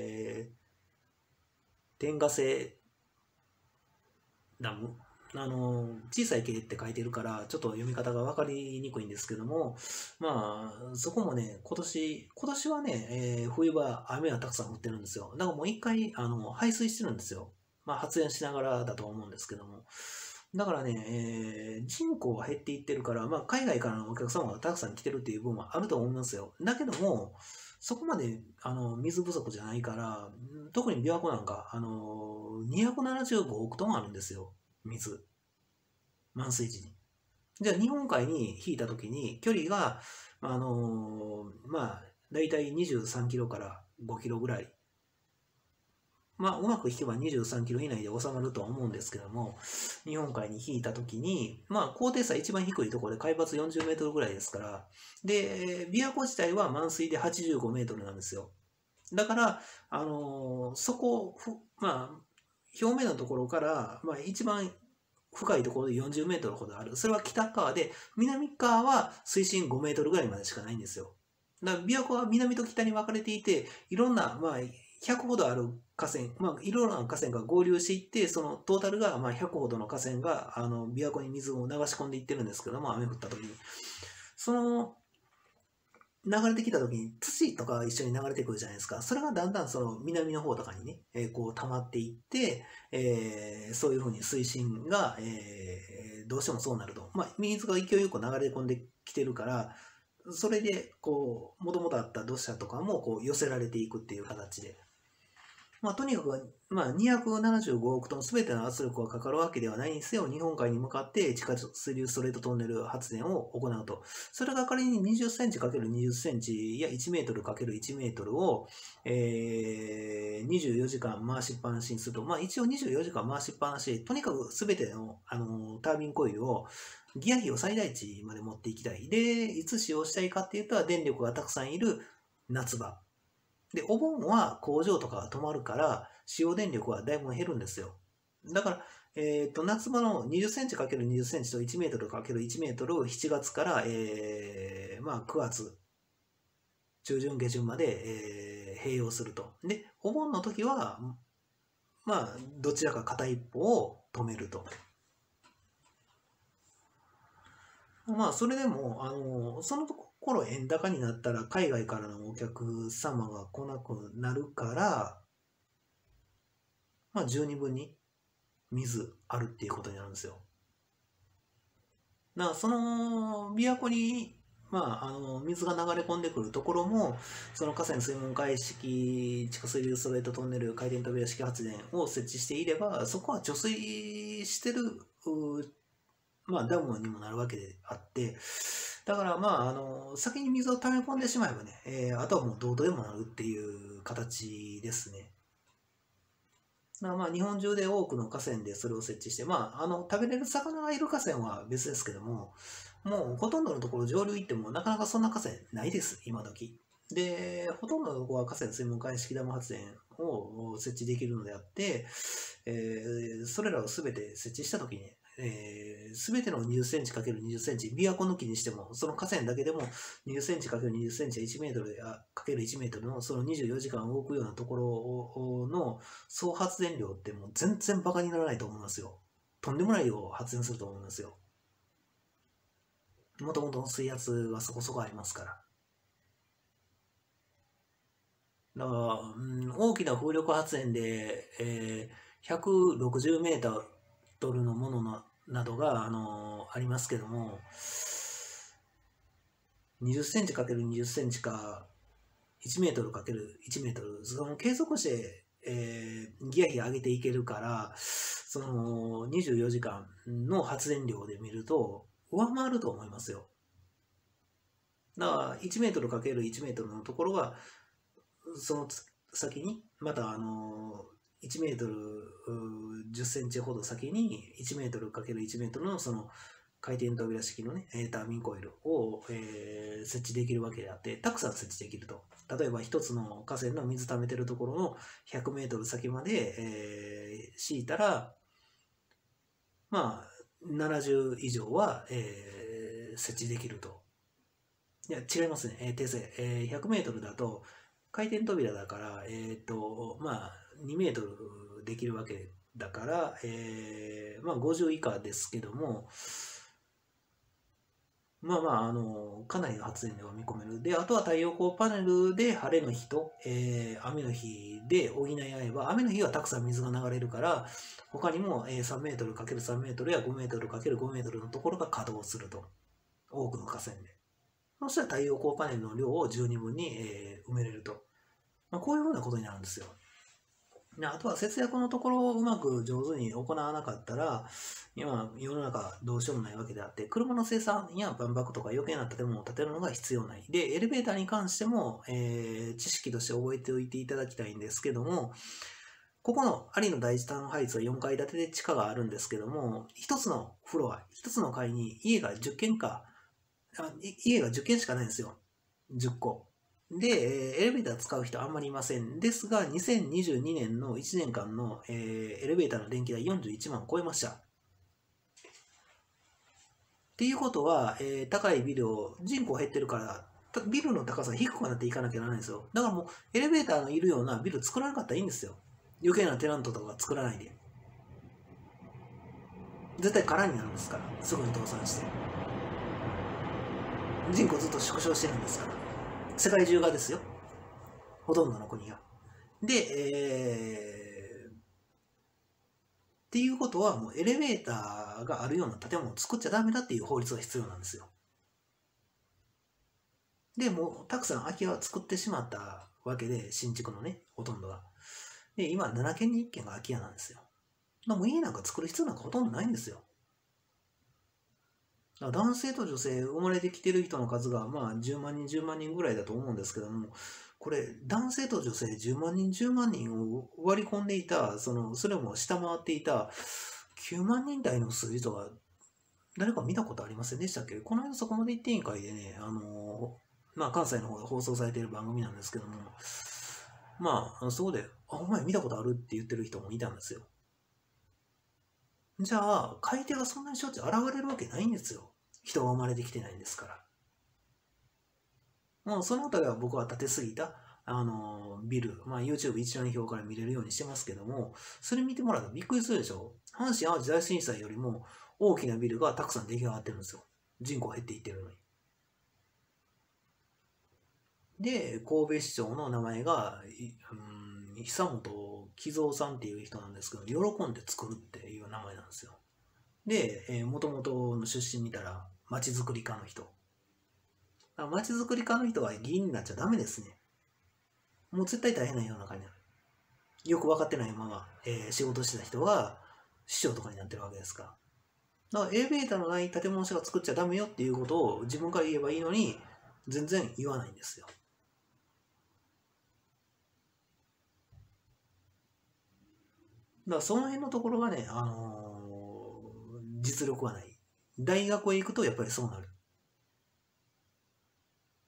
天ヶ瀬ダム、小さい系って書いてるからちょっと読み方が分かりにくいんですけども、まあそこもね、今年はね、冬場雨はたくさん降ってるんですよ。だからもう一回排水してるんですよ。まあ発電しながらだと思うんですけども。だからね、人口が減っていってるから、まあ、海外からのお客様がたくさん来てるっていう部分はあると思いますよ。だけども、そこまで水不足じゃないから、特に琵琶湖なんか、275億トンあるんですよ、水。満水時に。じゃあ、日本海に引いたときに、距離が、まあ、だいたい23キロから5キロぐらい。まあ、うまく引けば23キロ以内で収まるとは思うんですけども、日本海に引いたときに、まあ、高低差一番低いところで海抜40メートルぐらいですから、で、琵琶湖自体は満水で85メートルなんですよ。だから、そこ、まあ、表面のところから、まあ、一番深いところで40メートルほどある。それは北側で、南側は水深5メートルぐらいまでしかないんですよ。だから、琵琶湖は南と北に分かれていて、いろんな、まあ、100ほどある河川、まあ、いろいろな河川が合流していって、そのトータルが、まあ、100ほどの河川が、琵琶湖に水を流し込んでいってるんですけども、雨降った時に。その、流れてきた時に土とか一緒に流れてくるじゃないですか。それがだんだんその南の方とかにね、こう溜まっていって、そういうふうに水深が、どうしてもそうなると。まあ、水が勢いよく流れ込んできてるから、それで、こう、もともとあった土砂とかもこう寄せられていくっていう形で。まあ、とにかく、まあ、275億トン全ての圧力がかかるわけではないにせよ、日本海に向かって地下水流ストレートトンネル発電を行うと。それが仮に20センチ ×20 センチや1メートル ×1 メートルを、24時間回しっぱなしにすると、まあ一応24時間回しっぱなし、とにかく全ての、タービンコイルをギア比を最大値まで持っていきたい。で、いつ使用したいかっていうと、電力がたくさんいる夏場。で、お盆は工場とかが止まるから、使用電力はだいぶ減るんですよ。だから、夏場の20センチ ×20 センチと1メートル ×1 メートルを7月から、まあ、9月中旬下旬まで、併用すると。で、お盆の時は、まあ、どちらか片一方を止めると。まあ、それでも、その頃円高になったら海外からのお客様が来なくなるから、まあ、十二分に水あるっていうことになるんですよ。だからその琵琶湖に、まあ、水が流れ込んでくるところも、その河川水門開式地下水流ストレートトンネル回転扉式発電を設置していれば、そこは貯水してる、まあ、ダムにもなるわけであって、だからまあ、先に水を溜め込んでしまえばね、あとはもうどうとでもなるっていう形ですね。だからまあ日本中で多くの河川でそれを設置して、まあ、食べれる魚がいる河川は別ですけども、もうほとんどのところ上流行ってもなかなかそんな河川ないです、今時。で、ほとんどのところは河川水門開式ダム発電を設置できるのであって、それらを全て設置したときに、 すべての20センチ ×20 センチ、琵琶湖抜きにしても、その河川だけでも20センチ ×20 センチは1メートルかける1メートルのその24時間動くようなところの総発電量ってもう全然バカにならないと思いますよ。とんでもない量を発電すると思いますよ。もともと水圧はそこそこありますから。だから、大きな風力発電で、160メートルのものなどが、ありますけども、20センチ ×20 センチか、1メートル ×1 メートル、その継続して、ギア比上げていけるから、その24時間の発電量で見ると、上回ると思いますよ。だから1メートル ×1 メートルのところが、その先に、また1メートル10センチほど先に1メートル ×1 メートルのその回転扉式のね、タービンコイルを、設置できるわけであって、たくさん設置できると。例えば一つの河川の水溜めてるところの100メートル先まで、敷いたら、まあ、70以上は、設置できると。いや、違いますね。訂正。100メートルだと、回転扉だから、まあ、2メートルできるわけだから、まあ、50以下ですけども、まあまあ、かなりの発電量が見込める。で、あとは太陽光パネルで晴れの日と、雨の日で補い合えば、雨の日はたくさん水が流れるから、他にも3メートル ×3 メートルや5メートル ×5 メートルのところが稼働すると。多くの河川で。そしたら太陽光パネルの量を十二分に、埋めれると。まあ、こういうふうなことになるんですよ。あとは節約のところをうまく上手に行わなかったら、今世の中どうしようもないわけであって、車の生産や万博とか余計な建物を建てるのが必要ない。で、エレベーターに関しても、知識として覚えておいていただきたいんですけども、ここの有野第一タウンハイツは4階建てで地下があるんですけども、1つのフロア、1つの階に家が10軒家が10軒しかないんですよ。10個。で、エレベーター使う人あんまりいません。ですが、2022年の1年間の、エレベーターの電気代41万超えました。っていうことは、高いビルを、人口減ってるから、ビルの高さが低くなっていかなきゃならないんですよ。だからもう、エレベーターのいるようなビル作らなかったらいいんですよ。余計なテナントとか作らないで。絶対空になるんですから、すぐに倒産して。人口ずっと縮小してるんですから。世界中がですよ。ほとんどの国が。で、っていうことは、もうエレベーターがあるような建物を作っちゃダメだっていう法律が必要なんですよ。で、もうたくさん空き家は作ってしまったわけで、新築のね、ほとんどが。で、今7軒に1軒が空き家なんですよ。もう家なんか作る必要なんかほとんどないんですよ。男性と女性生まれてきてる人の数がまあ10万人10万人ぐらいだと思うんですけども、これ男性と女性10万人10万人を割り込んでいた、それも下回っていた9万人台の数字とか誰か見たことありませんでしたっけ？この間そこまで行って委員会でね、まあ関西の方で放送されている番組なんですけども、まあそこで、お前見たことあるって言ってる人もいたんですよ。じゃあ、買い手がそんなにしょっちゅう現れるわけないんですよ。人が生まれてきてないんですから。もうそのあたりは僕は建てすぎた、ビル、まあ YouTube 一覧表から見れるようにしてますけども、それ見てもらうとびっくりするでしょ。阪神・淡路大震災よりも大きなビルがたくさん出来上がってるんですよ。人口減っていってるのに。で、神戸市長の名前が、久本喜三さんっていう人なんですけど、喜んで作るっていう名前なんですよ。で、もともとの出身見たら、町づくり家の人。町づくり家の人は議員になっちゃダメですね。もう絶対大変な世の中になる。よく分かってないまま、仕事してた人が市長とかになってるわけですから。だからエレベーターのない建物しか作っちゃダメよっていうことを自分から言えばいいのに、全然言わないんですよ。だからその辺のところがね、実力はない。大学へ行くとやっぱりそうなる。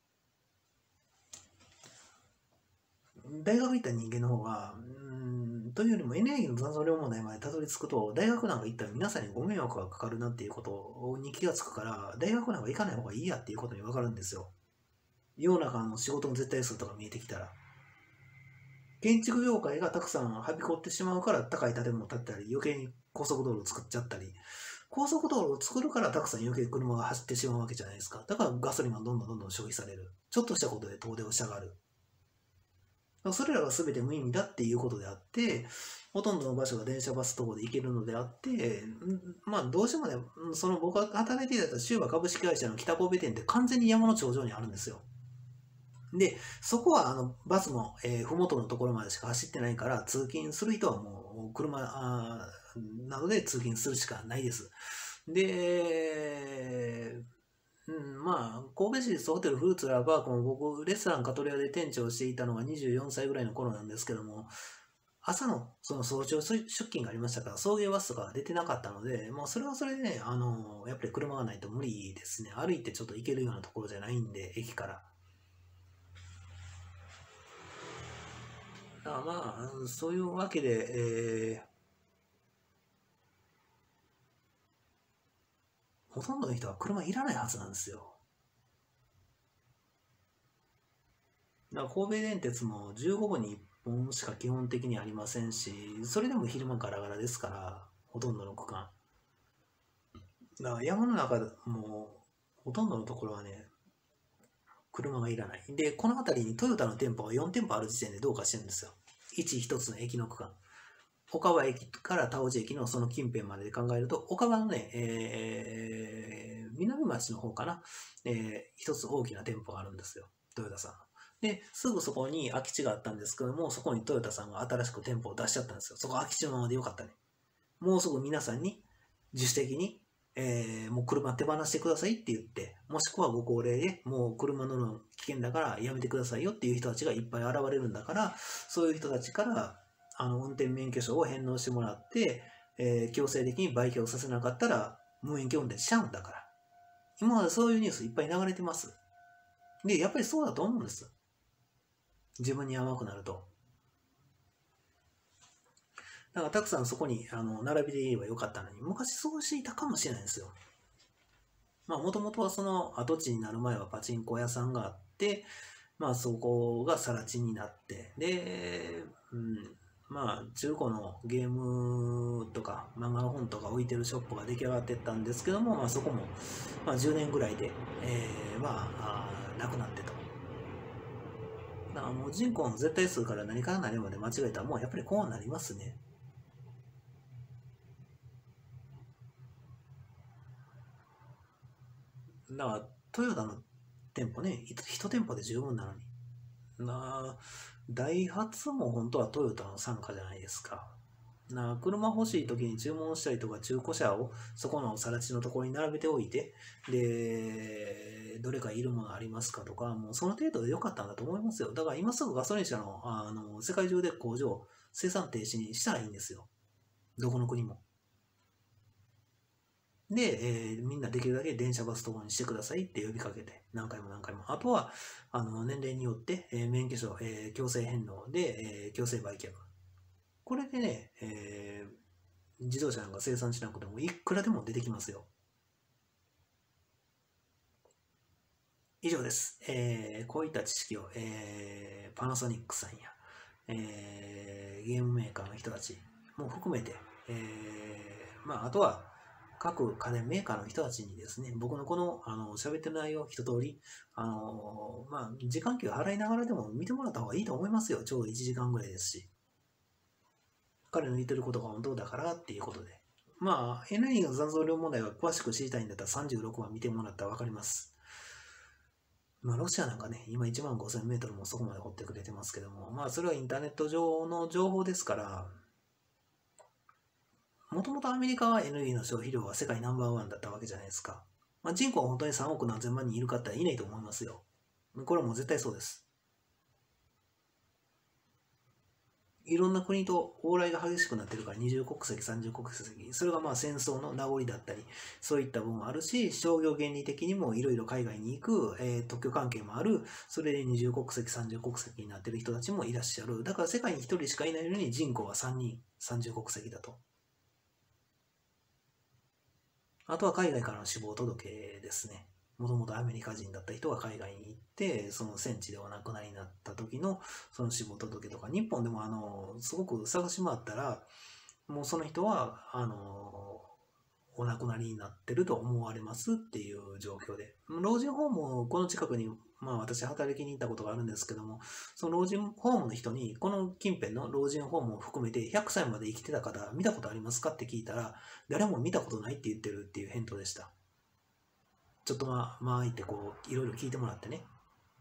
大学行った人間の方が、 というよりもエネルギーの残存量問題までたどり着くと、大学なんか行ったら皆さんにご迷惑がかかるなっていうことに気がつくから、大学なんか行かない方がいいやっていうことに分かるんですよ。世の中の仕事の絶対数とか見えてきたら。建築業界がたくさんはびこってしまうから高い建物を建てたり、余計に高速道路を作っちゃったり、高速道路を作るからたくさん余計に車が走ってしまうわけじゃないですか。だからガソリンがどんどん消費される。ちょっとしたことで遠出をしたがる。それらが全て無意味だっていうことであって、ほとんどの場所が電車バス等で行けるのであって、まあどうしてもね、その僕が働いていたシューバ株式会社の北神戸店って完全に山の頂上にあるんですよ。で、そこはバスも、ふもとのところまでしか走ってないから、通勤する人はもう車などで通勤するしかないです。で、まあ、神戸市立ホテルフルーツラーパークも僕、レストランカトレアで店長をしていたのが24歳ぐらいの頃なんですけども、朝のその早朝出勤がありましたから、送迎バスとかは出てなかったので、もうそれはそれでね、やっぱり車がないと無理ですね。歩いてちょっと行けるようなところじゃないんで、駅から。まあ、そういうわけで、ほとんどの人は車いらないはずなんですよ。だから神戸電鉄も15分に1本しか基本的にありませんし、それでも昼間ガラガラですから、ほとんどの区間。だから山の中でもほとんどのところはね、車がいらない。で、この辺りにトヨタの店舗が4店舗ある時点でどうかしてるんですよ。一つの駅の区間。岡場駅から田尾路駅のその近辺までで考えると、岡場のね、南町の方かな、一つ大きな店舗があるんですよ。トヨタさん。で、すぐそこに空き地があったんですけども、そこにトヨタさんが新しく店舗を出しちゃったんですよ。そこ空き地のままでよかったね。もうすぐ皆さんに自主的に、もう車手放してくださいって言って、もしくはご高齢でもう車乗るの危険だからやめてくださいよっていう人たちがいっぱい現れるんだから、そういう人たちから運転免許証を返納してもらって、強制的に売却させなかったら無免許運転しちゃうんだから。今までそういうニュースいっぱい流れてます。で、やっぱりそうだと思うんです。自分に甘くなると。だからたくさんそこに並びで言えばよかったのに、昔そうしていたかもしれないんですよ。まあもともとはその跡地になる前はパチンコ屋さんがあって、まあそこが更地になって、で、まあ中古のゲームとか漫画の本とか置いてるショップが出来上がってったんですけども、まあそこも、まあ、10年ぐらいで、なくなってと。だからもう人口の絶対数から何から何まで間違えたらもうやっぱりこうなりますね。だからトヨタの店舗ね、1店舗で十分なのに。ダイハツも本当はトヨタの傘下じゃないですか。車欲しい時に注文したりとか中古車をそこの更地のところに並べておいて、で、どれかいるものありますかとか、もうその程度で良かったんだと思いますよ。だから今すぐガソリン車の、世界中で工場、生産停止にしたらいいんですよ。どこの国も。で、みんなできるだけ電車バスとかにしてくださいって呼びかけて、何回も何回も。あとは、年齢によって、免許証、強制返納で、強制売却。これでね、自動車なんか生産しなくてもいくらでも出てきますよ。以上です。こういった知識を、パナソニックさんや、ゲームメーカーの人たちも含めて、あとは各家電メーカーの人たちにですね、僕のこの喋ってる内容を一通り、時間給払いながらでも見てもらった方がいいと思いますよ。ちょうど1時間ぐらいですし。彼の言ってることが本当だからっていうことで。エネルギーの残存量問題は詳しく知りたいんだったら36話見てもらったら分かります。ロシアなんかね、今1万5000メートルもそこまで掘ってくれてますけども、それはインターネット上の情報ですから、もともとアメリカはエネルギーの消費量は世界ナンバーワンだったわけじゃないですか。人口は本当に3億何千万人いるかっていないと思いますよ。これはもう絶対そうです。 いろんな国と往来が激しくなってるから、二重国籍、三重国籍、それがまあ戦争の名残だったり、そういった部分もあるし、商業原理的にもいろいろ海外に行く、特許関係もある、それで二重国籍、三重国籍になってる人たちもいらっしゃる。だから世界に一人しかいないのに人口は3人、三重国籍だと。あとは海外からの死亡届ですね。もともとアメリカ人だった人が海外に行って、その戦地でお亡くなりになった時のその死亡届とか、日本でもすごく探し回ったら、もうその人は、お亡くなりになってると思われますっていう状況で。老人ホームをこの近くに、まあ私働きに行ったことがあるんですけども、その老人ホームの人に、この近辺の老人ホームを含めて100歳まで生きてた方、見たことありますかって聞いたら、誰も見たことないって言ってるっていう返答でした。ちょっと行ってこう、いろいろ聞いてもらってね。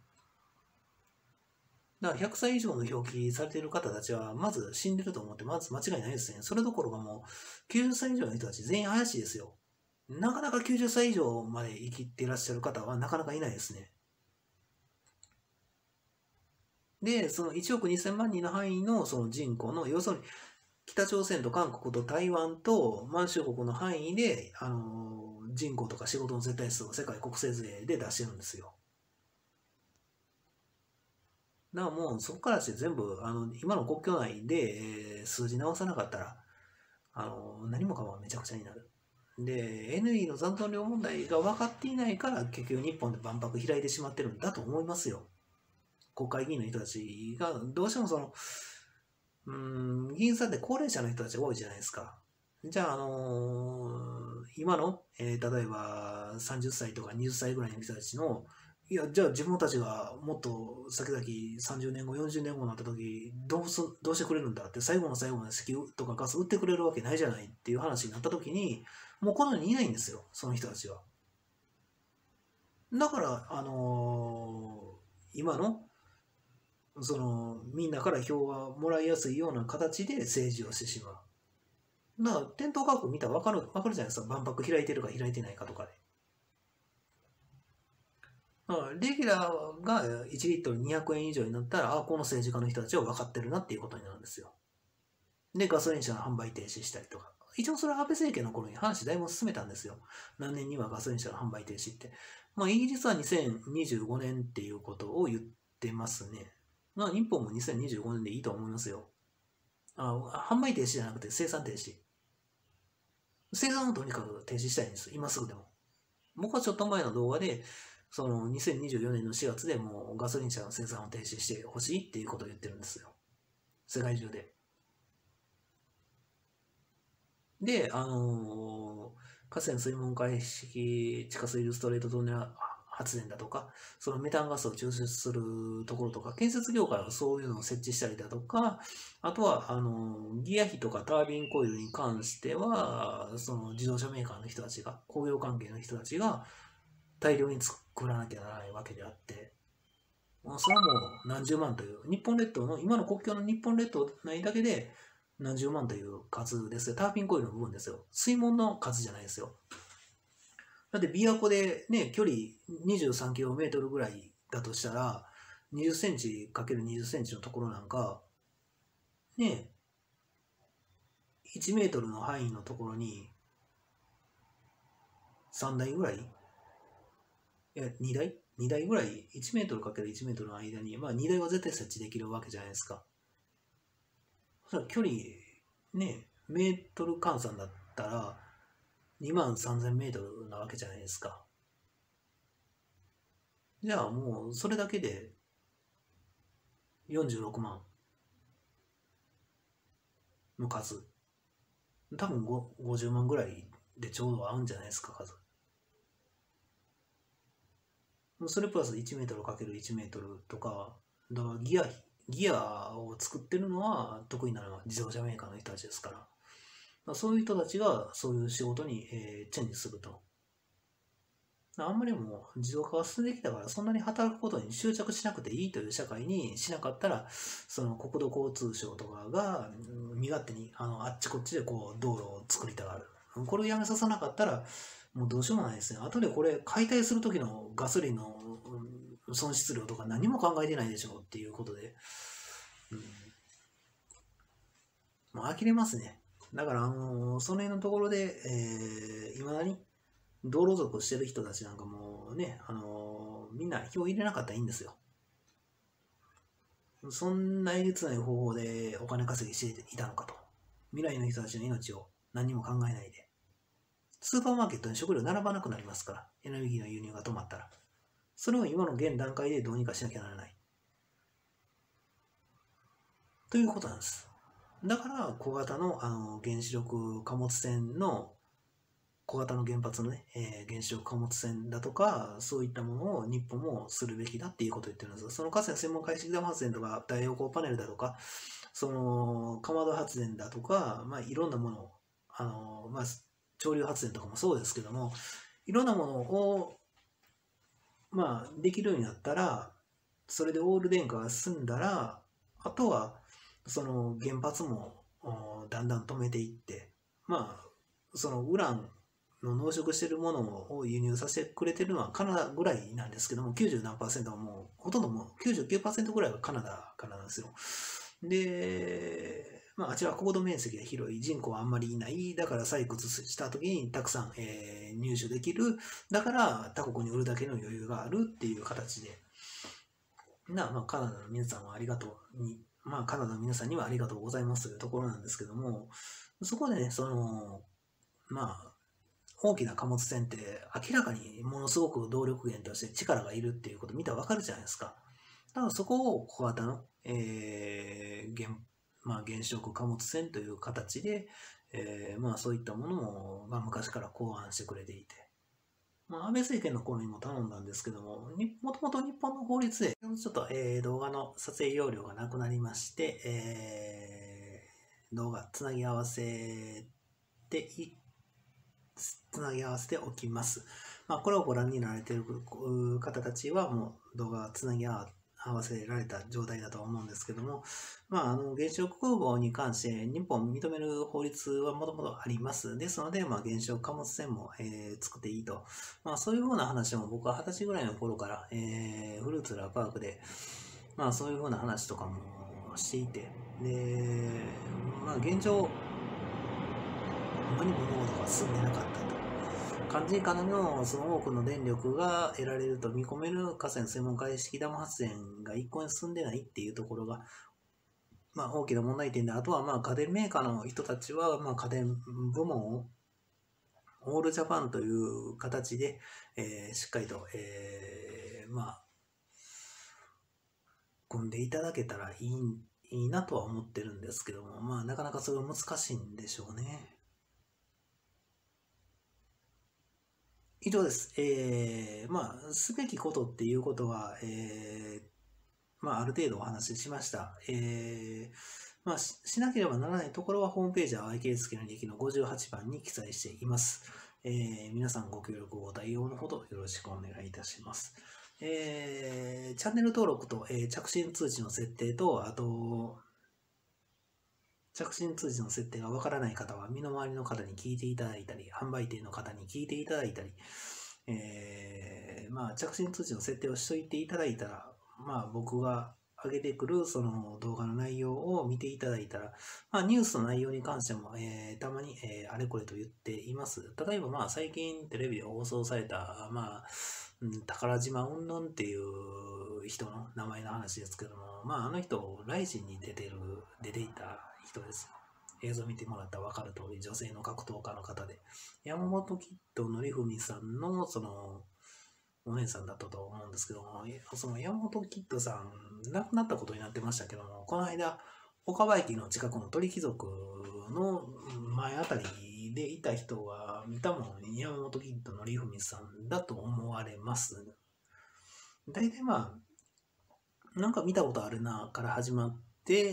だから100歳以上の表記されている方たちは、まず死んでると思って、まず間違いないですね。それどころかもう、90歳以上の人たち全員怪しいですよ。なかなか90歳以上まで生きていらっしゃる方はなかなかいないですね。で、その1億2000万人の範囲のその人口の、要するに北朝鮮と韓国と台湾と満州国の範囲で、人口とか仕事の絶対数を世界国勢税で出してるんですよ。だからもうそこからして全部今の国境内で、数字直さなかったら何もかもめちゃくちゃになる。で、NE の残存量問題が分かっていないから結局日本で万博開いてしまってるんだと思いますよ。国会議員の人たちがどうしても議員さんって高齢者の人たちが多いじゃないですか。じゃあ、今の、例えば30歳とか20歳ぐらいの人たちの、いや、じゃあ自分たちがもっと先々30年後、40年後になった時、どうしてくれるんだって、最後の最後まで石油とかガス売ってくれるわけないじゃないっていう話になった時に、もうこの世にいないんですよ、その人たちは。だから、今の、みんなから票がもらいやすいような形で政治をしてしまう。だから、店頭価格見たら分かるじゃないですか。万博開いてるか開いてないかとかで。レギュラーが1リットル200円以上になったら、この政治家の人たちは分かってるなっていうことになるんですよ。で、ガソリン車の販売停止したりとか。一応それは安倍政権の頃に話だいぶ進めたんですよ。何年にはガソリン車の販売停止って。イギリスは2025年っていうことを言ってますね。日本も2025年でいいと思いますよ。販売停止じゃなくて生産停止。生産をとにかく停止したいんです。今すぐでも。僕はちょっと前の動画で、その2024年の4月でもうガソリン車の生産を停止してほしいっていうことを言ってるんですよ。世界中で。で、河川水門解析地下水流ストレートトンネル発電だとか、そのメタンガスを抽出するところとか、建設業界はそういうのを設置したりだとか、あとは、ギア比とかタービンコイルに関しては、その自動車メーカーの人たちが、工業関係の人たちが大量に作らなきゃならないわけであって、それはもう何十万という、日本列島の、今の国境の日本列島内だけで何十万という数ですよ。タービンコイルの部分ですよ。水門の数じゃないですよ。だって琵琶湖でね、距離 23km ぐらいだとしたら、20センチ ×20 センチのところなんか、ね、1メートルの範囲のところに、3台ぐらいいや、2台 ?2 台ぐらい、1メートル ×1 メートルの間に、2台は絶対設置できるわけじゃないですか。それ距離、ね、メートル換算だったら、23000メートルなわけじゃないですか。じゃあもうそれだけで46万の数。多分50万ぐらいでちょうど合うんじゃないですか、数。それプラス1メートル ×1 メートルとか、だからギアを作ってるのは得意なのは自動車メーカーの人たちですから。そういう人たちがそういう仕事に、チェンジすると。あんまりもう自動化が進んできたからそんなに働くことに執着しなくていいという社会にしなかったら、その国土交通省とかが身勝手にあっちこっちでこう道路を作りたがる。これをやめさせなかったらもうどうしようもないですね。後でこれ解体する時のガソリンの損失量とか何も考えてないでしょうっていうことで、 もう呆れますね。だから、その辺のところで、いまだに道路族してる人たちなんかもね、みんな票入れなかったらいいんですよ。そんなえげつない方法でお金稼ぎしていたのかと。未来の人たちの命を何にも考えないで。スーパーマーケットに食料並ばなくなりますから、エネルギーの輸入が止まったら。それを今の現段階でどうにかしなきゃならない。ということなんです。だから小型の、原子力貨物船の小型の原発のね、原子力貨物船だとか、そういったものを日本もするべきだっていうことを言ってるんですが、その河川専門海式ダム発電とか、太陽光パネルだとか、その、かまど発電だとか、まあ、いろんなものを、まあ、潮流発電とかもそうですけども、いろんなものを、まあ、できるようになったら、それでオール電化が済んだら、あとは、その原発もだんだん止めていって、まあ、そのウランの濃縮しているものを輸入させてくれてるのはカナダぐらいなんですけども、90何はもう、ほとんどもう99%ぐらいはカナダからなんですよ。で、まあ、あちらは国土面積が広い、人口はあんまりいない、だから採掘した時にたくさん、入手できる、だから他国に売るだけの余裕があるっていう形で、まあ、カナダの皆さんはありがとうに、まあ、カナダの皆さんにはありがとうございますというところなんですけども、そこでね、まあ、大きな貨物船って明らかにものすごく動力源として力がいるっていうことを見たらわかるじゃないですか。だからそこを小型の、まあ、原子力貨物船という形で、まあ、そういったものも、まあ、昔から考案してくれていて、まあ、安倍政権の頃にも頼んだんですけども、もともと日本の法律で、ちょっと、動画の撮影容量がなくなりまして、動画つなぎ合わせておきます。まあ、これをご覧になられている方たちはもう動画をつなぎ合わせられた状態だと思うんですけども、まあ、原子力空母に関して日本を認める法律はもともとあります。ですので、まあ、原子力貨物船も、作っていいと。まあ、そういうふうな話も僕は20歳ぐらいの頃から、フルーツラーパークで、まあ、そういうふうな話とかもしていて、で、まあ、現状、何物事が進んでなかったと。肝心からのその多くの電力が得られると見込める河川専門海式ダム発電が一向に進んでないっていうところが、まあ、大きな問題点で、あとはまあ家電メーカーの人たちはまあ家電部門をオールジャパンという形で、しっかりと、まあ組んでいただけたらいいなとは思ってるんですけども、まあなかなかそれは難しいんでしょうね。以上です。まあ、すべきことっていうことは、まあ、ある程度お話ししました。まあ、しなければならないところは、ホームページは IK 付きの利の58番に記載しています。皆さんご協力ご対応のほどよろしくお願いいたします。チャンネル登録と、着信通知の設定と、あと、着信通知の設定がわからない方は、身の回りの方に聞いていただいたり、販売店の方に聞いていただいたり、まあ、着信通知の設定をしといていただいたら、まあ、僕が上げてくるその動画の内容を見ていただいたら、まあ、ニュースの内容に関しても、たまに、あれこれと言っています。例えば、まあ、最近テレビで放送された、まあ、宝島うんぬんっていう人の名前の話ですけども、まあ、あの人、ライジンに出ていた人ですよ。映像見てもらったら分かる通り、女性の格闘家の方で、山本キッドのりふみさんの、お姉さんだったと思うんですけども、その山本キッドさん、亡くなったことになってましたけども、この間、岡場駅の近くの鳥貴族の前あたりでいた人が見たもん、山本キッドのりふみさんだと思われます。大体まあ、なんか見たことあるなから始まって、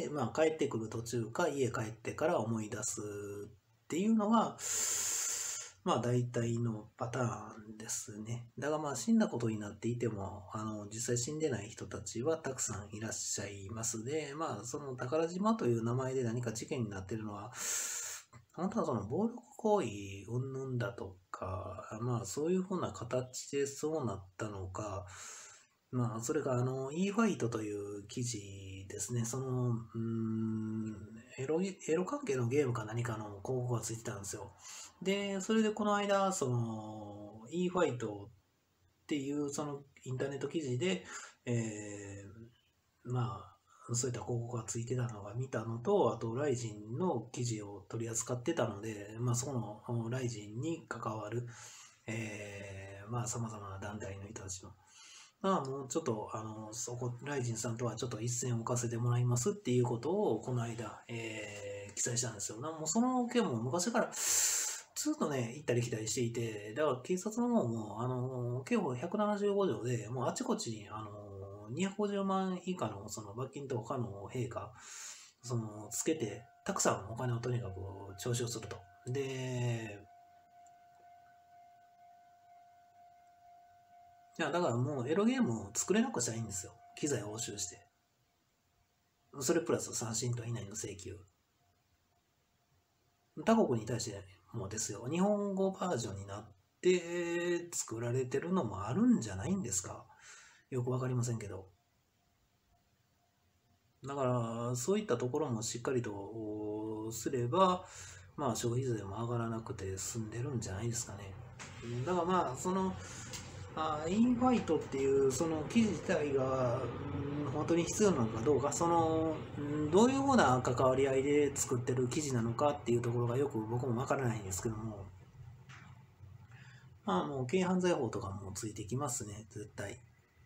まあ帰ってくる途中か家帰ってから思い出すっていうのが、まあ大体のパターンですね。だからまあ死んだことになっていても、実際死んでない人たちはたくさんいらっしゃいますで、まあその宝島という名前で何か事件になっているのは、本当はその暴力行為云々だとか、まあそういうふうな形でそうなったのか、まあそれがE ファイトという記事ですね。 エロ関係のゲームか何かの広告がついてたんですよ。で、それでこの間、e ファイトっていうそのインターネット記事で、まあ、そういった広告がついてたのが見たのと、あと、ライジンの記事を取り扱ってたので、まあ、そこのライジンに関わる、まあ、様々な団体の人たちの、まあ、もうちょっと、ライジンさんとはちょっと一線を置かせてもらいますっていうことを、この間、記載したんですよ。もうその件も昔から、ずっとね、行ったり来たりしていて、だから警察の方も、刑法175条で、もうあちこちに、250万以下のその罰金と他の陛下、つけて、たくさんお金をとにかく徴収すると。で、いや、だからもうエロゲームを作れなくしたらいいんですよ。機材を押収して。それプラス3振と以内の請求。他国に対してもですよ、日本語バージョンになって作られてるのもあるんじゃないんですか。よくわかりませんけど。だから、そういったところもしっかりとすれば、まあ、消費税も上がらなくて済んでるんじゃないですかね。だからまあ、インファイトっていうその記事自体が、本当に必要なのかどうか、どういうふうな関わり合いで作ってる記事なのかっていうところがよく僕もわからないんですけども、まあもう軽犯罪法とかもついてきますね、絶対。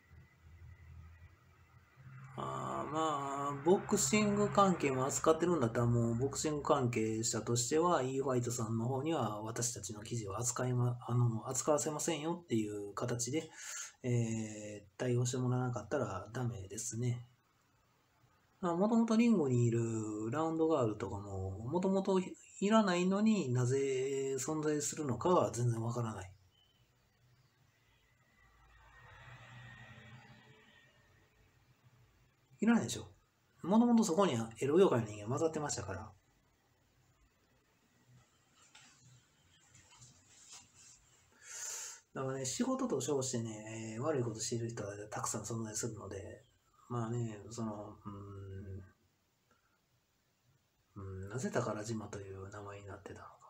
まあ、ボクシング関係も扱ってるんだったら、もうボクシング関係者としては、e ファイトさんの方には私たちの記事を扱わせませんよっていう形で、対応してもらわなかったらダメですね。もともとリンゴにいるラウンドガールとかも、もともといらないのになぜ存在するのかは全然わからない。いらないでしょ。もともとそこにはエロ業界の人間混ざってましたから。だからね、仕事と称してね、悪いことしている人はたくさん存在するので、まあね、なぜ宝島という名前になってたのか。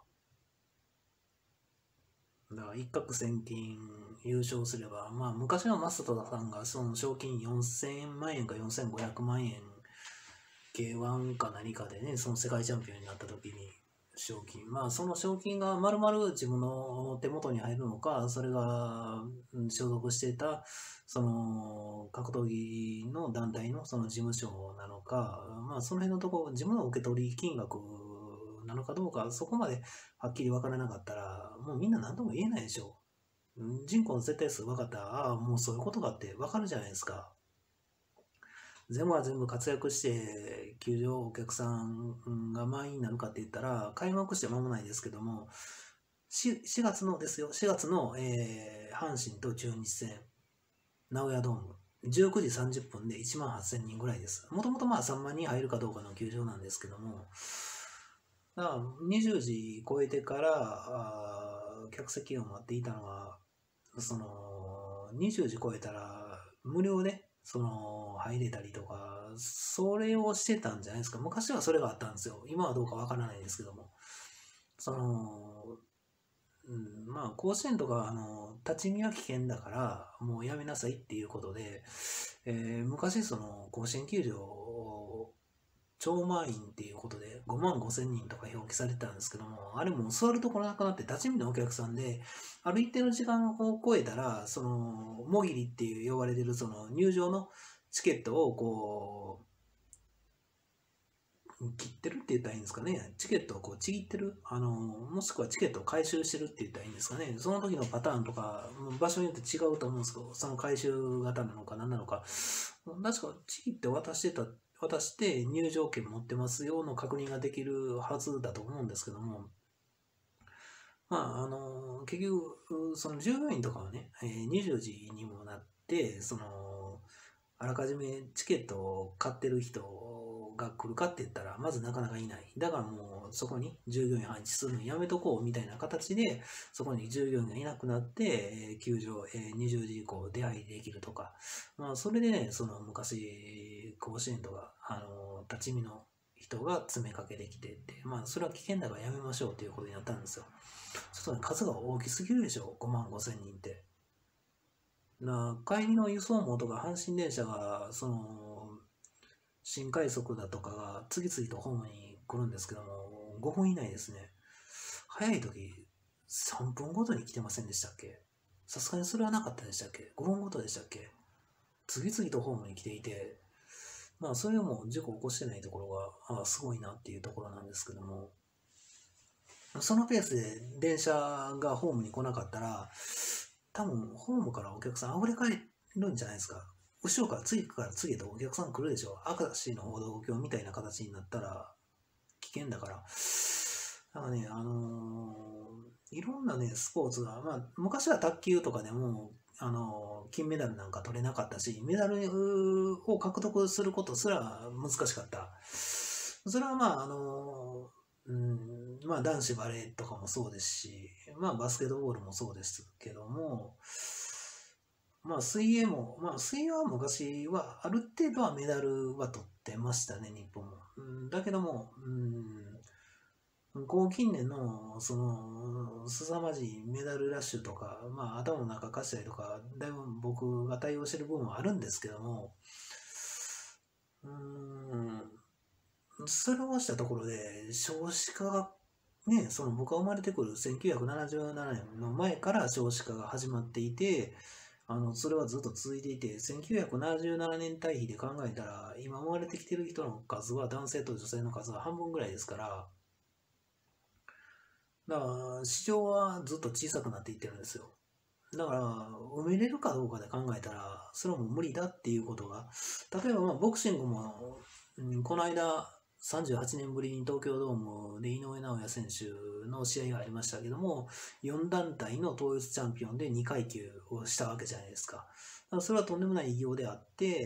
だから一攫千金優勝すれば、まあ昔のマスターさんがその賞金4000万円か4500万円、K1 か何かでね、その世界チャンピオンになった時に、賞金。まあ、その賞金が丸々自分の手元に入るのか、それが所属していた、その格闘技の団体のその事務所なのか、まあ、その辺のところ、自分の受け取り金額なのかどうか、そこまではっきり分からなかったら、もうみんな何とも言えないでしょ。人口の絶対数分かったら、ああ、もうそういうことかって分かるじゃないですか。全部は全部活躍して球場お客さんが満員になるかって言ったら開幕して間もないですけども 4, 月のですよ4月の、阪神と中日戦名古屋ドーム19時30分で1万8000人ぐらいです。もともとまあ3万人入るかどうかの球場なんですけども、だから20時超えてから客席を待っていたのは20時超えたら無料で入れたりとか、それをしてたんじゃないですか。昔はそれがあったんですよ。今はどうかわからないですけども。まあ、甲子園とか、立ち見は危険だから、もうやめなさいっていうことで、昔、甲子園球場、超満員っていうことで、5万5千人とか表記されてたんですけども、あれも座るところなくなって、立ち見のお客さんで、ある一定の時間を超えたら、もぎりっていう呼ばれてる、入場のチケットを切ってるって言ったらいいんですかね。チケットをちぎってる。もしくはチケットを回収してるって言ったらいいんですかね。その時のパターンとか、場所によって違うと思うんですけど、その回収型なのか何なのか。確かちぎって渡して入場券持ってますよの確認ができるはずだと思うんですけども、まあ、結局、その従業員とかはね、20時にもなって、あらかじめチケットを買ってる人が来るかって言ったら、まずなかなかいない。だからもうそこに従業員配置するのやめとこうみたいな形で、そこに従業員がいなくなって、球場、20時以降出入りできるとか、まあそれでね、昔、甲子園とか、立ち見の人人が詰めかけてきてって、まあそれは危険だからやめましょうということになったんですよ。ちょっとね、数が大きすぎるでしょ、5万5千人って。帰りの輸送網とか阪神電車が、新快速だとかが次々とホームに来るんですけども、5分以内ですね。早い時、3分ごとに来てませんでしたっけ？さすがにそれはなかったでしたっけ？ 5 分ごとでしたっけ？次々とホームに来ていて、まあ、それをもう事故を起こしてないところが、すごいなっていうところなんですけども、そのペースで電車がホームに来なかったら、多分ホームからお客さん溢れ返るんじゃないですか。後ろから次から次へとお客さん来るでしょ。明石の歩道橋みたいな形になったら危険だから。だからね、いろんなね、スポーツが、まあ、昔は卓球とかでも、金メダルなんか取れなかったし、メダルを獲得することすら難しかった。それはまあ、まあ男子バレーとかもそうですし、まあバスケットボールもそうですけども、まあ水泳も、まあ水泳は昔はある程度はメダルは取ってましたね、日本も。だけども、近年の凄まじいメダルラッシュとか、まあ頭の中貸したりとか、だいぶ僕が対応してる部分はあるんですけども、それをしたところで少子化がね、僕が生まれてくる1977年の前から少子化が始まっていて、それはずっと続いていて、1977年対比で考えたら、今生まれてきてる人の数は男性と女性の数は半分ぐらいですから、だから市場はずっと小さくなっていってるんですよ。だから、埋めれるかどうかで考えたら、それはもう無理だっていうことが、例えばまあボクシングも、この間、38年ぶりに東京ドームで井上尚弥選手の試合がありましたけども、4団体の統一チャンピオンで2階級をしたわけじゃないですか。だからそれはとんでもない偉業であって、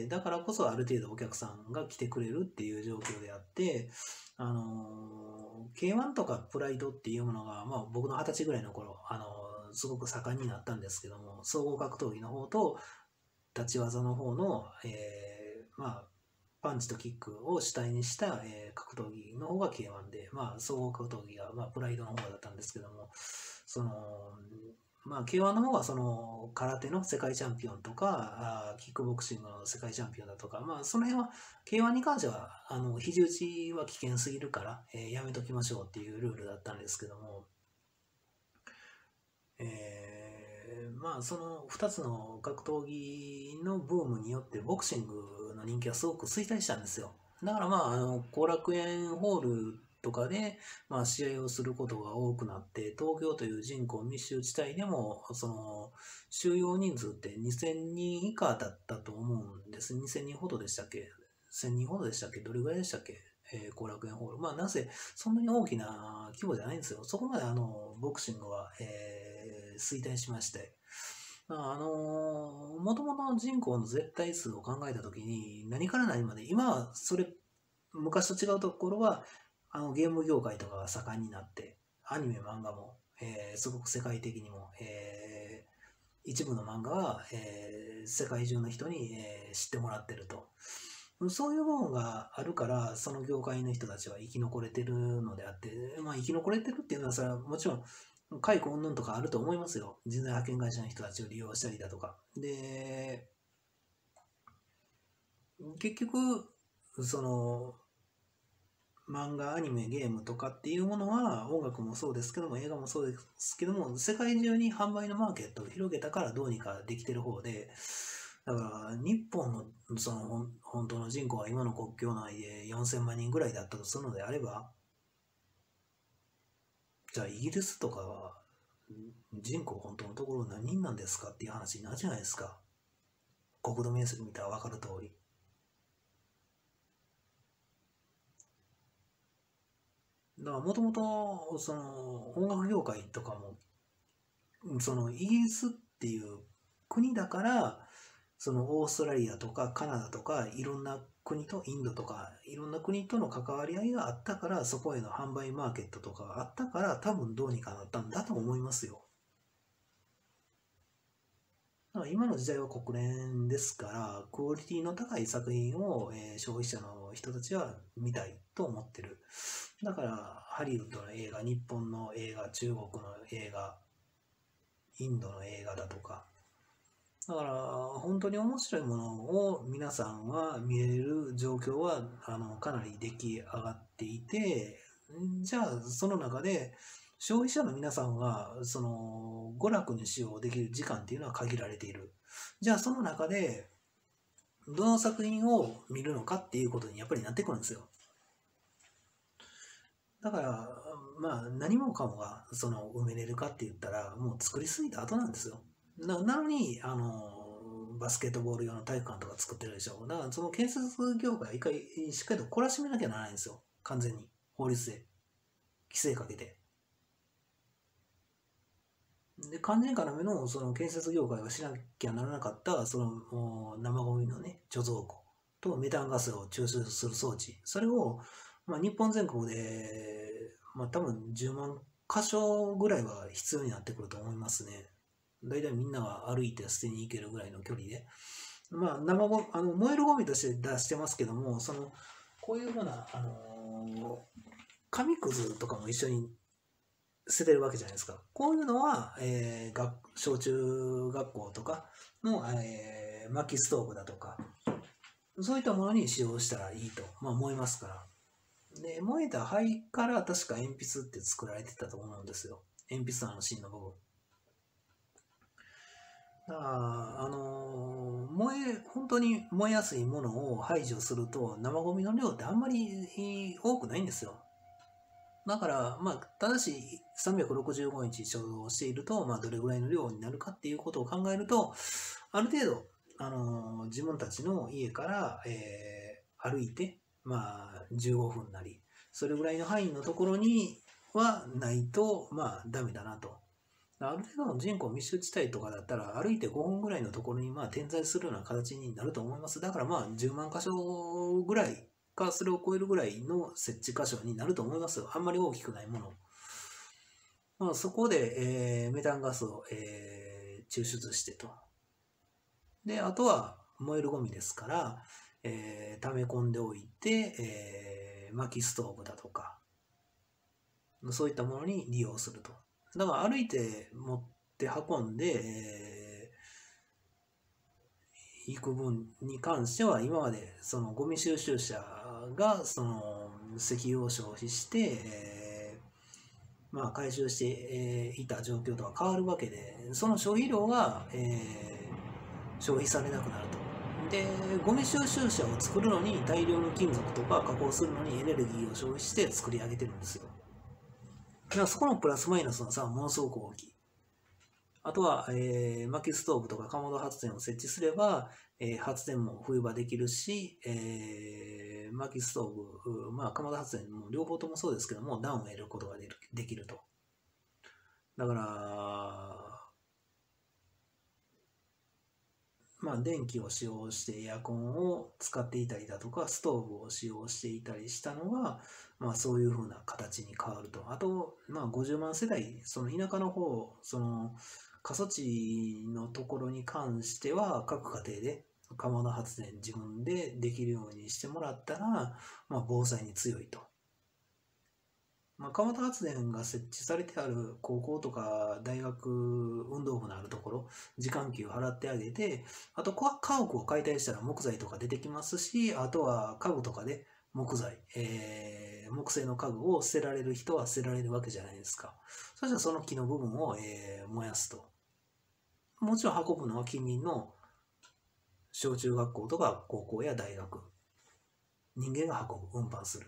だからこそある程度お客さんが来てくれるっていう状況であって、K1 とかプライドっていうものが、まあ僕の20歳ぐらいの頃、すごく盛んになったんですけども、総合格闘技の方と立ち技の方の、まあ、パンチとキックを主体にした、格闘技の方が K1 で、まあ、総合格闘技が、まあ、プライドの方だったんですけども、まあ、K1 の方は空手の世界チャンピオンとか、キックボクシングの世界チャンピオンだとか、まあ、その辺は K1 に関しては、肘打ちは危険すぎるから、やめときましょうっていうルールだったんですけども、まあその2つの格闘技のブームによってボクシングの人気はすごく衰退したんですよ。だからまあ後楽園ホールとかで、まあ、試合をすることが多くなって、東京という人口密集地帯でも収容人数って2000人以下だったと思うんです。2000人ほどでしたっけ？ 1000 人ほどでしたっけ？どれぐらいでしたっけ？後楽園ホール。まあなぜそんなに大きな規模じゃないんですよ。そこまでボクシングは、衰退しまして。もともとの人口の絶対数を考えたときに、何から何まで、今は昔と違うところは、ゲーム業界とかが盛んになって、アニメ、漫画も、すごく世界的にも、一部の漫画は、世界中の人に、知ってもらってると。そういうものがあるから、その業界の人たちは生き残れてるのであって、まあ生き残れてるっていうのはそれはもちろん、解雇云々とかあると思いますよ。人材派遣会社の人たちを利用したりだとか。で、結局、漫画、アニメ、ゲームとかっていうものは、音楽もそうですけども、映画もそうですけども、世界中に販売のマーケットを広げたからどうにかできてる方で、だから日本の本当の人口は今の国境内で4000万人ぐらいだったとするのであれば、じゃあイギリスとかは人口本当のところ何人なんですかっていう話になるじゃないですか。国土面積見たら分かる通り。だからもともと音楽業界とかもイギリスっていう国だからオーストラリアとかカナダとかいろんな国とインドとかいろんな国との関わり合いがあったからそこへの販売マーケットとかがあったから多分どうにかなったんだと思いますよ。今の時代は国連ですからクオリティの高い作品を、消費者の人たちは見たいと思ってる。だからハリウッドの映画、日本の映画、中国の映画、インドの映画だとか、だから本当に面白いものを皆さんは見れる状況はかなり出来上がっていて、じゃあその中で消費者の皆さんがその娯楽に使用できる時間っていうのは限られている。じゃあその中でどの作品を見るのかっていうことにやっぱりなってくるんですよ。だからまあ何もかもがその埋めれるかって言ったらもう作りすぎた後なんですよ。なのにバスケットボール用の体育館とか作ってるでしょ。だからその建設業界一回しっかりと懲らしめなきゃならないんですよ。完全に法律で規制かけて。で、肝心要のその建設業界がしなきゃならなかったその生ゴミのね貯蔵庫とメタンガスを抽出する装置、それを、まあ、日本全国で、まあ、多分10万箇所ぐらいは必要になってくると思いますね。大体みんなが歩いて捨てに行けるぐらいの距離で、まあ、燃えるゴミとして出してますけども、こういうふうな、紙くずとかも一緒に捨ててるわけじゃないですか。こういうのは、小中学校とかの、薪ストーブだとか、そういったものに使用したらいいと、まあ、思いますから。で、燃えた灰から確か鉛筆って作られてたと思うんですよ。鉛筆の芯の部分。だから、本当に燃えやすいものを排除すると、生ゴミの量ってあんまり多くないんですよ。だから、まあ、ただし365日所蔵していると、まあ、どれぐらいの量になるかっていうことを考えると、ある程度、自分たちの家から、歩いて、まあ、15分なり、それぐらいの範囲のところにはないと、まあ、ダメだなと。ある程度の人口密集地帯とかだったら、歩いて5分ぐらいのところにまあ点在するような形になると思います。だからまあ10万箇所ぐらいか、それを超えるぐらいの設置箇所になると思いますよ。あんまり大きくないもの。まあ、そこで、メタンガスを、抽出してと。で、あとは燃えるゴミですから、溜め込んでおいて、薪ストーブだとか、そういったものに利用すると。だから歩いて持って運んで、行く分に関しては今までそのゴミ収集車がその石油を消費して、まあ、回収していた状況とは変わるわけで、その消費量が、消費されなくなると。で、ゴミ収集車を作るのに大量の金属とか加工するのにエネルギーを消費して作り上げてるんですよ。だからそこのプラスマイナスの差はものすごく大きい。あとは、薪ストーブとかかまど発電を設置すれば、発電も冬場できるし、薪ストーブ、まあ、かまど発電も両方ともそうですけども、暖を得ることができると。だから、まあ、電気を使用してエアコンを使っていたりだとか、ストーブを使用していたりしたのが、まあ、そういうふうな形に変わると。あと、まあ、50万世代、その田舎の方、その過疎地のところに関しては、各家庭でかまど発電自分でできるようにしてもらったら、まあ、防災に強いと。まあ、かまど発電が設置されてある高校とか大学運動部のあるところ、時間給払ってあげて、あと家屋を解体したら木材とか出てきますし、あとは家具とかで木材、木製の家具を捨てられる人は捨てられるわけじゃないですか。そしたらその木の部分を、燃やすと。もちろん運ぶのは近隣の小中学校とか高校や大学。人間が運ぶ、運搬する。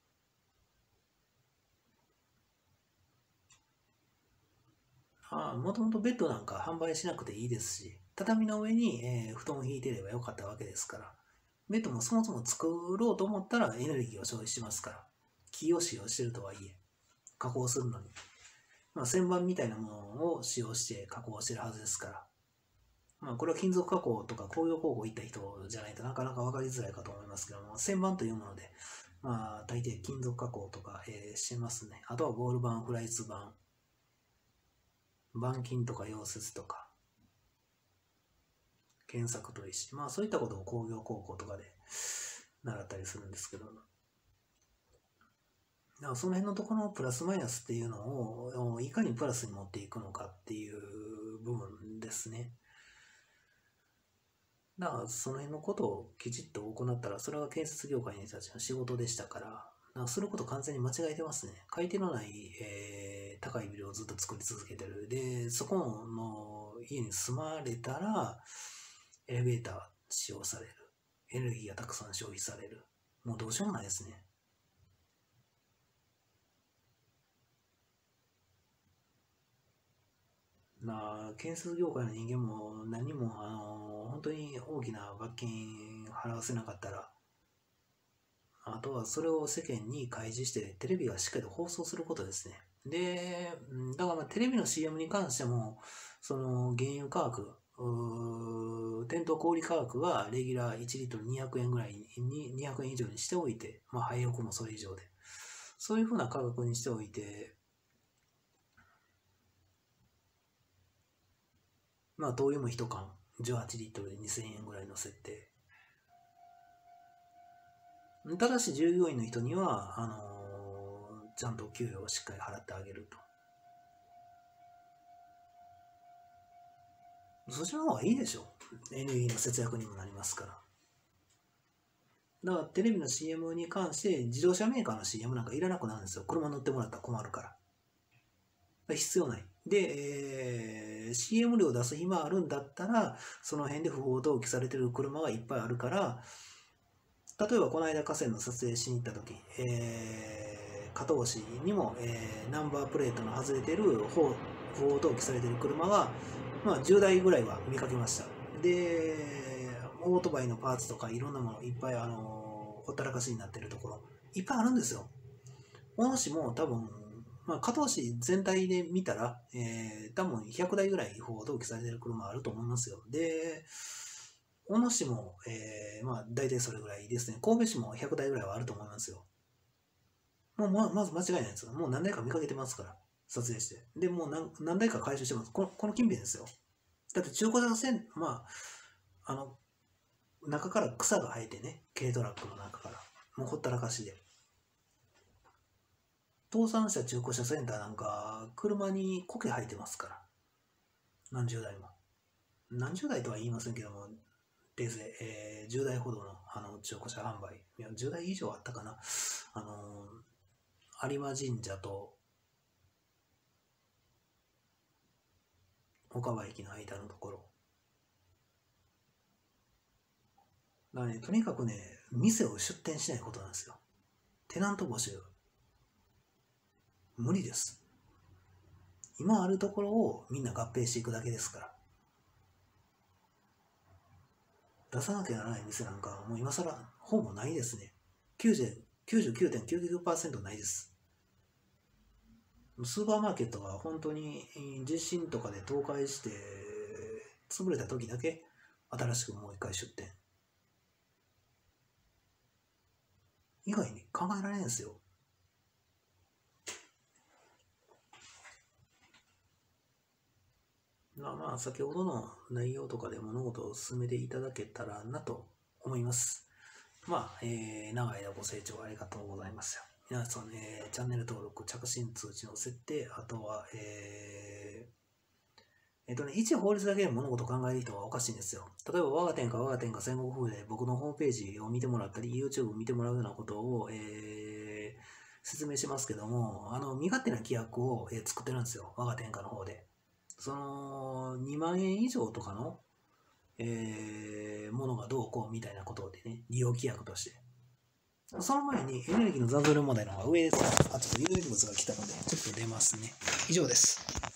もともとベッドなんか販売しなくていいですし、畳の上に、布団を引いてればよかったわけですから、ベッドもそもそも作ろうと思ったらエネルギーを消費しますから、木を使用してるとはいえ、加工するのに、まあ、旋盤みたいなものを使用して加工してるはずですから、まあ、これは金属加工とか工業高校行った人じゃないとなかなか分かりづらいかと思いますけども、旋盤というもので、まあ、大抵金属加工とか、してますね。あとはボール板、フライツ板、板金とか溶接とか、検索といいし、まあそういったことを工業高校とかで習ったりするんですけど、だからその辺のところのプラスマイナスっていうのをいかにプラスに持っていくのかっていう部分ですね。だからその辺のことをきちっと行ったら、それは建設業界の人たちの仕事でしたから、だからすること完全に間違えてますね。買い手のない、高いビルをずっと作り続けてる。で、そこの家に住まれたら、エレベーター使用される。エネルギーがたくさん消費される。もうどうしようもないですね。まあ、建設業界の人間も何も本当に大きな罰金払わせなかったら、あとはそれを世間に開示してテレビがしっかりと放送することですね。で、だからまあテレビの CM に関しても、その原油価格、店頭小売価格がレギュラー1リットル200円ぐらいに、200円以上にしておいて、まあ、廃屋もそれ以上で、そういうふうな価格にしておいて、まあ、灯油も1缶18リットルで2000円ぐらいの設定。ただし、従業員の人には、ちゃんと給与をしっかり払ってあげると。そちらの方がいいでしょ。エネルギーの節約にもなりますから。だからテレビの CM に関して自動車メーカーの CM なんかいらなくなるんですよ。車乗ってもらったら困るから。必要ない。で、CM 料出す暇あるんだったら、その辺で不法投棄されてる車がいっぱいあるから、例えばこの間河川の撮影しに行った時、加東市にも、ナンバープレートの外れてる不法投棄されてる車が、まあ、10台ぐらいは見かけました。で、オートバイのパーツとかいろんなものいっぱいほったらかしになってるところいっぱいあるんですよ。大野市も多分、まあ、加東市全体で見たら、多分100台ぐらい不法投棄されてる車あると思いますよ。で、大野市も、まあ大体それぐらいですね。神戸市も100台ぐらいはあると思いますよ。もうまず間違いないですよ。もう何台か見かけてますから、撮影して。で、もう何台か回収してます。この近辺ですよ。だって中古車線、まあ、中から草が生えてね、軽トラックの中から。もうほったらかしで。倒産した中古車センターなんか、車に苔生えてますから。何十台も。何十台とは言いませんけども、訂正、10台ほどの中古車販売。いや、10台以上あったかな。有馬神社と岡場駅の間のところ。だからね、とにかくね、店を出店しないことなんですよ。テナント募集。無理です。今あるところをみんな合併していくだけですから。出さなきゃならない店なんかもう今更ほぼないですね。99.99% ないです。スーパーマーケットが本当に地震とかで倒壊して潰れた時だけ新しくもう一回出店。以外に考えられないんですよ。まあ先ほどの内容とかで物事を進めていただけたらなと思います。まあ、長い間ご清聴ありがとうございますよ。皆さん、チャンネル登録、着信通知の設定、あとは、一法律だけで物事を考える人はおかしいんですよ。例えば、我が天下戦国風で僕のホームページを見てもらったり、YouTube を見てもらうようなことを、説明しますけども、身勝手な規約を、作ってるんですよ。我が天下の方で。その、2万円以上とかの、ものがどうこうみたいなことでね、利用規約として。その前にエネルギーの残存量問題の方が上です。ちょっと有力物が来たので、ちょっと出ますね。以上です。